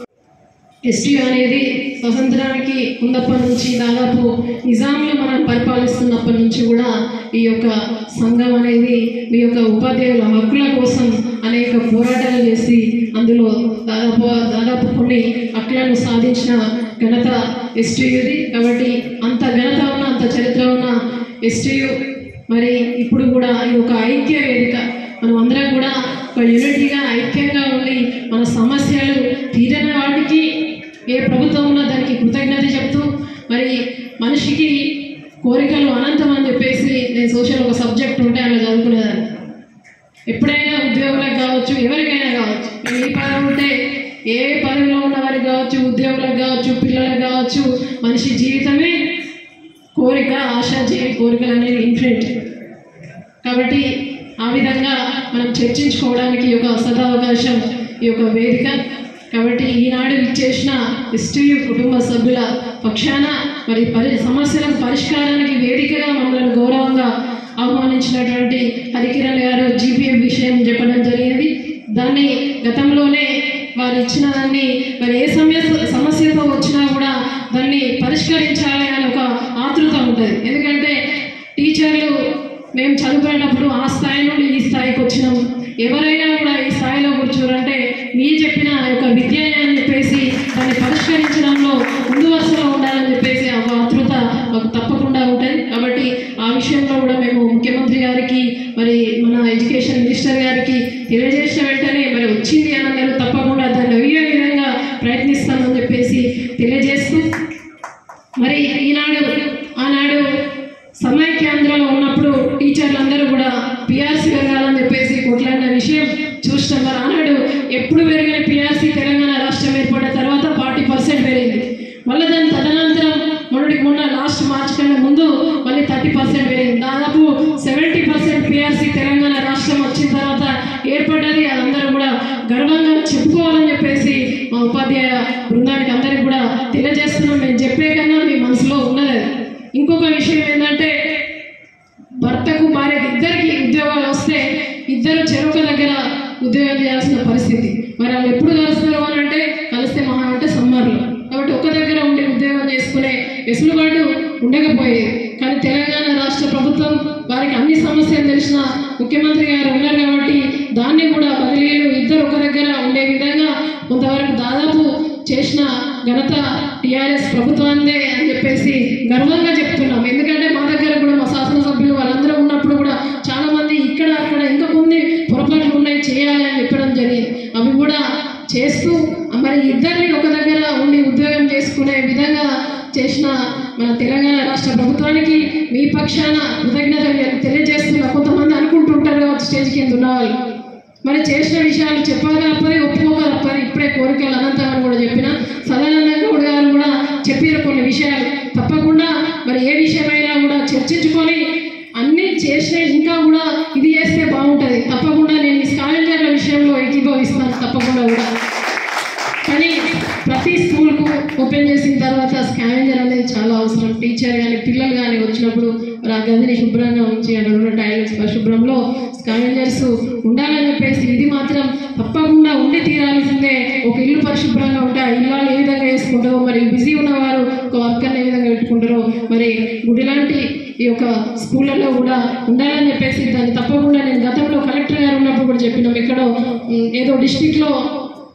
Speaker 10: ఎస్టీయూ అనేది స్వతంత్రానికి ఉన్నప్పటి నుంచి దాదాపు నిజాంలు మనం పరిపాలిస్తున్నప్పటి నుంచి కూడా ఈ యొక్క సంఘం అనేది మీ యొక్క ఉపాధ్యాయుల హక్కుల కోసం అనేక పోరాటాలు చేసి అందులో దాదాపు దాదాపు కొన్ని హక్కులను సాధించిన ఘనత ఎస్టీయూది. కాబట్టి అంత ఘనత ఉన్న, అంత చరిత్ర ఉన్న ఎస్టీయూ మరి ఇప్పుడు కూడా ఇది ఒక ఐక్య వేదిక. మనం అందరం కూడా ఒక యూనిటీగా ఐక్యంగా ఉండి మన సమస్యలు తీరని వాటికి ఏ ప్రభుత్వం ఉన్నా దానికి కృతజ్ఞత చెప్తూ, మరి మనిషికి కోరికలు అనంతం అని చెప్పేసి నేను సోషల్ ఒక సబ్జెక్ట్ ఉంటే అలా చదువుకునేదాన్ని. ఎప్పుడైనా ఉద్యోగులకు కావచ్చు, ఎవరికైనా కావచ్చు, ఈ పదవి ఉంటే ఏ పదవిలో ఉన్న వారికి కావచ్చు, ఉద్యోగులకు కావచ్చు, పిల్లలకు కావచ్చు, మనిషి జీవితమే కోరిక, ఆశ, జీవి కోరికలు అనేది ఇన్ఫినిట్. కాబట్టి ఆ విధంగా మనం చర్చించుకోవడానికి ఒక సదావకాశం ఈ యొక్క వేదిక. కాబట్టి ఈనాడు ఇచ్చేసిన ఎస్టీయూ కుటుంబ సభ్యుల పక్షాన మరి పరి సమస్యలకు పరిష్కారానికి వేదికగా మమ్మల్ని గౌరవంగా ఆహ్వానించినటువంటి హరికిరణ్ గారు జీపీఎఫ్ విషయం చెప్పడం జరిగింది. దాన్ని గతంలోనే వారు ఇచ్చిన దాన్ని మరి ఏ సమస్య సమస్యతో వచ్చినా కూడా దాన్ని పరిష్కరించాలి అని ఒక ఆతృత ఉంటుంది. ఎందుకంటే టీచర్లు మేము చదువుకునేటప్పుడు ఆ స్థాయి నుండి ఈ స్థాయికి వచ్చినాం, ఎవరైనా కూడా ఈ స్థాయిలో కూర్చోరంటే మీరు చెప్పిన యొక్క విద్య అని చెప్పేసి దాన్ని పరిష్కరించడంలో ముందు వరుసలో ఉండాలని చెప్పేసి ఆ ఆతృత మాకు తప్పకుండా ఉంటుంది. కాబట్టి ఆ విషయంలో కూడా మేము ముఖ్యమంత్రి గారికి మరి మన ఎడ్యుకేషన్ మినిస్టర్ గారికి తెలియజేసిన వెంటనే మరి వచ్చింది అన్నారు, తప్పకుండా దాన్ని అయ్యే విధంగా ప్రయత్నిస్తామని చెప్పేసి తెలియజేస్తూ, మరి ఈనాడు ఆనాడు సమైక్యాంధ్రలో ఉన్నప్పుడు టీచర్లు అందరూ కూడా పిఆర్సీ పెరగాలని చెప్పేసి కొట్లాడిన విషయం చూసినాం. మరి ఆనాడు ఎప్పుడు పెరిగిన పిఆర్సీ తెలంగాణ రాష్ట్రం ఏర్పడిన తర్వాత ఫార్టీ పర్సెంట్ పెరిగింది. మళ్ళీ దాని తదనంతరం మొన్నటికి మొన్న లాస్ట్ మార్చ్ కన్నా ముందు మళ్ళీ థర్టీ పర్సెంట్ పెరిగింది. దాదాపు సెవెంటీ పర్సెంట్ పిఆర్సీ తెలంగాణ రాష్ట్రం వచ్చిన తర్వాత ఏర్పడ్డది. అదందరూ కూడా గర్వంగా చెప్పుకోవాలని చెప్పేసి మా ఉపాధ్యాయ బృందానికి అందరికి కూడా తెలియజేస్తున్నాం. మేము చెప్పే కన్నా మీ మనసులో ఉన్నది. ఇంకొక విషయం ఏంటంటే భర్తకు భార్య ఇద్దరికి ఉద్యోగాలు వస్తే ఇద్దరు చెరొక దగ్గర ఉద్యోగం చేయాల్సిన పరిస్థితి. మరి వాళ్ళు ఎప్పుడు కలుస్తారు అని అంటే కలిస్తే మహా అంటే సమ్మర్లో. కాబట్టి ఒక దగ్గర ఉండి ఉద్యోగం చేసుకునే వెసులుబాటు ఉండకపోయేది. కానీ తెలంగాణ రాష్ట్ర ప్రభుత్వం వారికి అన్ని సమస్యలు తెలిసిన ముఖ్యమంత్రి గారు ఉన్నారు కాబట్టి దాన్ని కూడా బదిలీలు ఇద్దరు ఒక దగ్గర ఉండే విధంగా కొంతవరకు దాదాపు చేసిన ఘనత టీఆర్ఎస్ ప్రభుత్వాన్నే అని చెప్పేసి గర్వంగా చెప్తున్నాం. ఎందుకంటే మా దగ్గర కూడా మా శాసనసభ్యులు వాళ్ళందరూ ఉన్నప్పుడు కూడా చాలా మంది ఇక్కడ అక్కడ ఇంకా కొన్ని పొరపాట్లు ఉన్నాయి చేయాలి అని చెప్పడం జరిగింది. అవి కూడా చేస్తూ మరి ఇద్దరిని ఒక దగ్గర ఉండి ఉద్యోగం చేసుకునే విధంగా చేసిన మన తెలంగాణ రాష్ట్ర ప్రభుత్వానికి మీ పక్షాన కృతజ్ఞతలు తెలియజేస్తున్న. కొంతమంది అనుకుంటుంటారు స్టేజ్ కింద ఉన్న వాళ్ళు మరి చేసిన విషయాలు చెప్పాలి తప్పది, ఒప్పుకోక తప్పది. ఇప్పుడే కోరికలు అనంతరం కూడా చెప్పిన సదానంద గౌడ్ గారు కూడా చెప్పిన కొన్ని విషయాలు తప్పకుండా మరి ఏ విషయమైనా కూడా చర్చించుకొని అన్నీ చేసిన ఇంకా కూడా ఇది చేస్తే బాగుంటుంది. తప్పకుండా నేను ఈ స్కావెంజర్ల విషయంలో ఏకీభవిస్తాను తప్పకుండా కూడా. కానీ ప్రతి స్కూల్కు ఓపెన్ చేసిన తర్వాత స్కావెంజర్ అనేది చాలా అవసరం. టీచర్ కానీ పిల్లలు కానీ వచ్చినప్పుడు ఆ గదిని శుభ్రంగా ఉంచి అక్కడ ఉన్న టాయిలెట్స్ పరిశుభ్రంలో స్కావెంజర్స్ ఉండాలని చెప్పేసి ఇది మాత్రం తప్పకుండా ఉండి తీరాల్సిందే. ఒక ఇల్లు పరిశుభ్రంగా ఉంటే ఆ ఇల్లు ఏ విధంగా వేసుకుంటారో, మరి బిజీ ఉన్నవారు ఒక వర్కర్ని ఏ విధంగా పెట్టుకుంటారో, మరి గుడి లాంటి ఈ యొక్క స్కూళ్ళల్లో కూడా ఉండాలని చెప్పేసి దాన్ని తప్పకుండా నేను గతంలో కలెక్టర్ గారు ఉన్నప్పుడు కూడా చెప్పినాం. ఎక్కడో ఏదో డిస్టిక్లో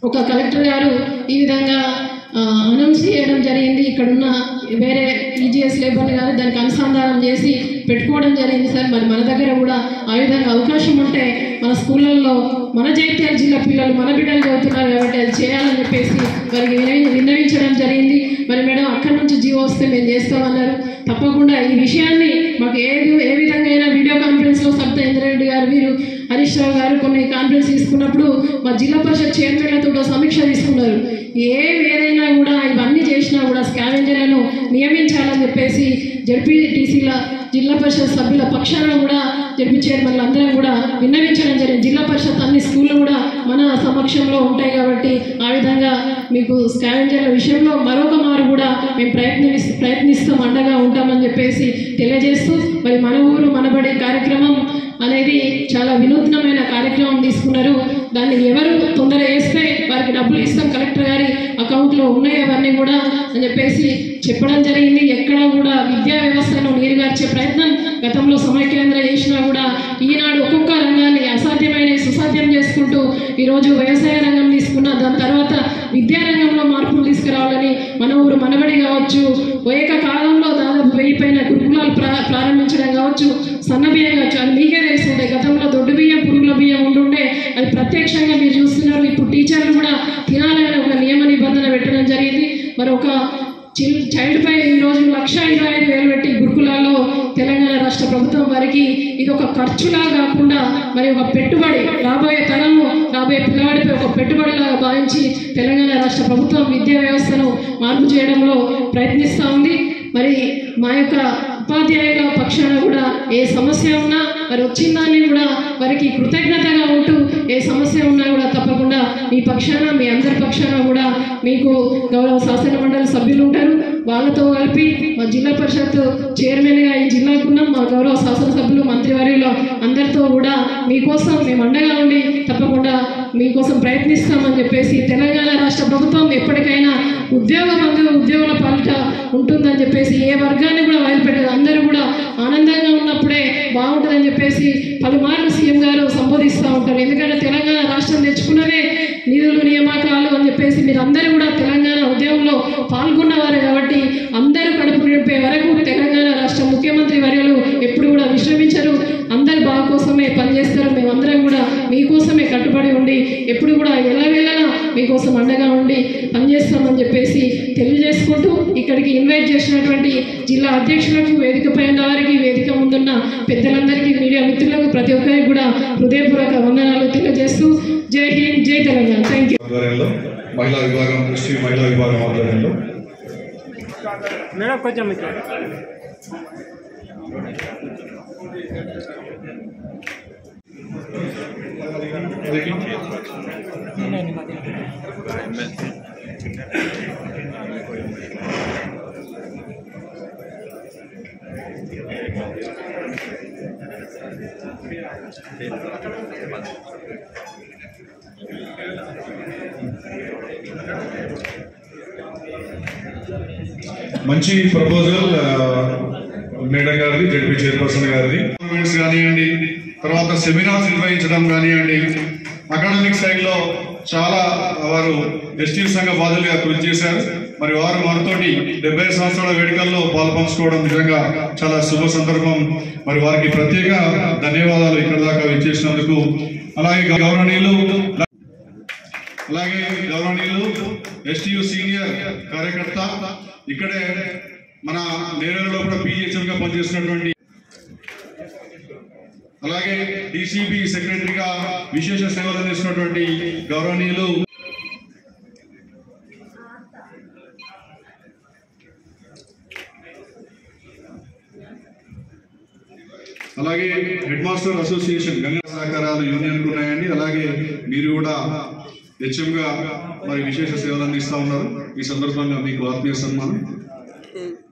Speaker 10: ఒక కలెక్టర్ గారు ఈ విధంగా అనౌన్స్ చేయడం జరిగింది. ఇక్కడున్న వేరే ఈజీఎస్ లేబర్ని కానీ దానికి అనుసంధానం చేసి పెట్టుకోవడం జరిగింది సార్. మరి మన దగ్గర కూడా ఆ విధంగా అవకాశం ఉంటే మన స్కూళ్ళల్లో మన జైత్యాల జిల్లా పిల్లలు మన బిడ్డలు చదువుతున్నారు కాబట్టి అది చేయాలని చెప్పేసి వారికి విన్నవించడం జరిగింది. మరి మేడం అక్కడి నుంచి జీవో వస్తే మేము చేస్తామన్నారు. తప్పకుండా ఈ విషయాన్ని మాకు ఏది ఏ విధంగా అయినా వీడియో కాన్ఫరెన్స్లో సబితా ఇంద్రారెడ్డి గారు, వీరు హరీష్ రావు గారు కొన్ని కాన్ఫరెన్స్ తీసుకున్నప్పుడు మా జిల్లా పరిషత్ చైర్మన్లతో సమీక్ష తీసుకున్నారు. ఏ ఏదైనా కూడా ఇవన్నీ చేసినా కూడా స్కావెంజర్లను నియమించాలని చెప్పేసి జడ్పీటీసీల జిల్లా పరిషత్ సభ్యుల పక్షాన కూడా జడ్పీ చైర్మన్లు అందరం కూడా విన్నవించడం జరిగింది. జిల్లా పరిషత్ అన్ని స్కూళ్ళు కూడా మన సమక్షంలో ఉంటాయి కాబట్టి ఆ విధంగా మీకు స్కావెంజర్ల విషయంలో మరొక మారు కూడా మేము ప్రయత్ని ప్రయత్నిస్తాం అండగా ఉంటామని చెప్పేసి తెలియజేస్తూ మరి మన ఊరు మనబడే కార్యక్రమం అనేది చాలా వినూత్నమైన కార్యక్రమం తీసుకున్నారు. దాన్ని ఎవరు తొందర వేస్తే వారికి డబ్బులు ఇస్తాం కలెక్టర్ గారి అకౌంట్లో ఉన్నాయి అవన్నీ కూడా అని చెప్పేసి చెప్పడం జరిగింది. ఎక్కడ కూడా విద్యా వ్యవస్థను నీరుగార్చే ప్రయత్నం గతంలో సమైక్యాంధ్ర చేసినా కూడా ఈనాడు ఒక్కొక్క రంగాన్ని అసాధ్యమైన సుసాధ్యం చేసుకుంటూ ఈరోజు వ్యవసాయ రంగం తీసుకున్న దాని తర్వాత విద్యారంగంలో మార్పులు తీసుకురావాలని మన ఊరు మనబడి కావచ్చు, ఏక కాలంలో దాదాపు వెయ్యి పైన గురుకులాలు ప్రా ప్రారంభించడం కావచ్చు, సన్న బియ్యం కావచ్చు. అది మీకే తెలుస్తుండే గతంలో దొడ్డు బియ్యం పురుగుల బియ్యం ఉంటుండే అది ప్రత్యక్షంగా మీరు చూస్తున్నారు. ఇప్పుడు టీచర్లు కూడా తినాలని ఒక నియమ నిబంధన పెట్టడం జరిగింది. మరి ఒక చిల్ చైల్డ్ పై ఈరోజు లక్ష ఇరవై ఐదు వేలు పెట్టి గురుకులాల్లో తెలంగాణ రాష్ట్ర ప్రభుత్వం వారికి ఇది ఒక ఖర్చులా కాకుండా మరి ఒక పెట్టుబడి రాబోయే తరము రాబోయే పిల్లవాడిపై ఒక పెట్టుబడిలాగా భావించి తెలంగాణ రాష్ట్ర ప్రభుత్వం విద్యా వ్యవస్థను మార్పు చేయడంలో ప్రయత్నిస్తూ ఉంది. మరి మా యొక్క ఉపాధ్యాయుల పక్షాన కూడా ఏ సమస్య ఉన్నా మరి వచ్చిన దాన్ని కూడా వారికి కృతజ్ఞతగా ఉంటూ ఏ సమస్య ఉన్నా కూడా తప్పకుండా మీ పక్షాన మీ అందరి పక్షాన కూడా మీకు గౌరవ శాసన మండలి సభ్యులు ఉంటారు. వాళ్ళతో కలిపి మా జిల్లా పరిషత్ చైర్మన్గా ఈ జిల్లాకు ఉన్నాం. మా గౌరవ శాసనసభ్యులు మంత్రివర్యులు అందరితో కూడా మీకోసం మేము అండగా ఉండి తప్పకుండా మీకోసం ప్రయత్నిస్తామని చెప్పేసి తెలంగాణ రాష్ట్ర ప్రభుత్వం ఎప్పటికైనా ఉద్యోగ బంధు ఉద్యోగుల పాలిట ఉంటుందని చెప్పేసి ఏ వర్గాన్ని కూడా వదిలిపెట్టదు. అందరూ కూడా ఆనందంగా ఉన్నప్పుడే బాగుంటుందని చెప్పేసి పలుమార్లు సీఎం గారు సంబోధిస్తూ ఉంటారు. ఎందుకంటే తెలంగాణ రాష్ట్రం తెచ్చుకున్నదే నిధులు నియామకాలు అని చెప్పేసి మీరు అందరూ కూడా తెలంగాణ ఉద్యమంలో పాల్గొన్నవారు కాబట్టి అందరూ కడుపు నింపే వరకు తెలంగాణ రాష్ట్ర ముఖ్యమంత్రి వర్యులు ఎప్పుడు కూడా విశ్రమించరు. అందరి బాగు కోసమే పనిచేస్తారు. మేమందరం కూడా మీకోసమే కట్టుబడి ఉండి ఎప్పుడు కూడా ఎల్లవేళలా మీకోసం అండగా ఉండి పనిచేస్తామని చెప్పేసి తెలియజేసుకుంటూ ఇక్కడికి ఇన్వైట్ చేసినటువంటి జిల్లా అధ్యక్షులకు, వేదికపై ఉన్న వారికి, వేదిక ముందున్న పెద్దలందరికీ, మీడియా మిత్రులకు ప్రతి ఒక్కరికి కూడా హృదయపూర్వక వందనాలు తెలియజేస్తూ జై హింద్, జై తెలంగాణ. Thank you.
Speaker 3: ఆధ్వర్యంలో మహిళా విభాగం దృష్టి మహిళా విభాగం ఆధ్వర్యంలో
Speaker 11: మేడం కొంచెం
Speaker 3: మంచి ప్రపోజల్ మేడం గారిది, జడ్పీ చైర్పర్సన్ గారిది. టోర్నమెంట్స్ కానివ్వండి, తర్వాత సెమినార్స్ నిర్వహించడం కానివ్వండి, అకాడమిక్ సైడ్లో చాలా వారు ఎస్టీ సంఘ బాధ్యులుగా కృషి చేశారు. మరి వారు మనతోటి డెబ్బై సంవత్సరాల వేడుకల్లో పాల్పంచుకోవడం నిజంగా చాలా శుభ సందర్భం. మరి వారికి ప్రత్యేక ధన్యవాదాలు ఇక్కడ దాకా విచ్చేసినందుకు. అలాగే గౌరవనీయులు అలాగే గౌరవనీయులు ఎస్టీయు సీనియర్ కార్యకర్త, ఇక్కడే మన నేరేడులో కూడా పీహెచ్ఎంగా పనిచేస్తున్నటువంటి, అలాగే డీసీబీ సెక్రటరీగా విశేష సేవలు అందిస్తున్నటువంటి గౌరవనీయులు అలాగే హెడ్ మాస్టర్ అసోసియేషన్ గంగా సహకారాలు యూనియన్ ఉన్నాయండి. అలాగే మీరు కూడా హెచ్ఎంగా మరి విశేష సేవలు అందిస్తూ ఉన్నారు. ఈ సందర్భంగా మీకు ఆత్మీయ సన్మానం.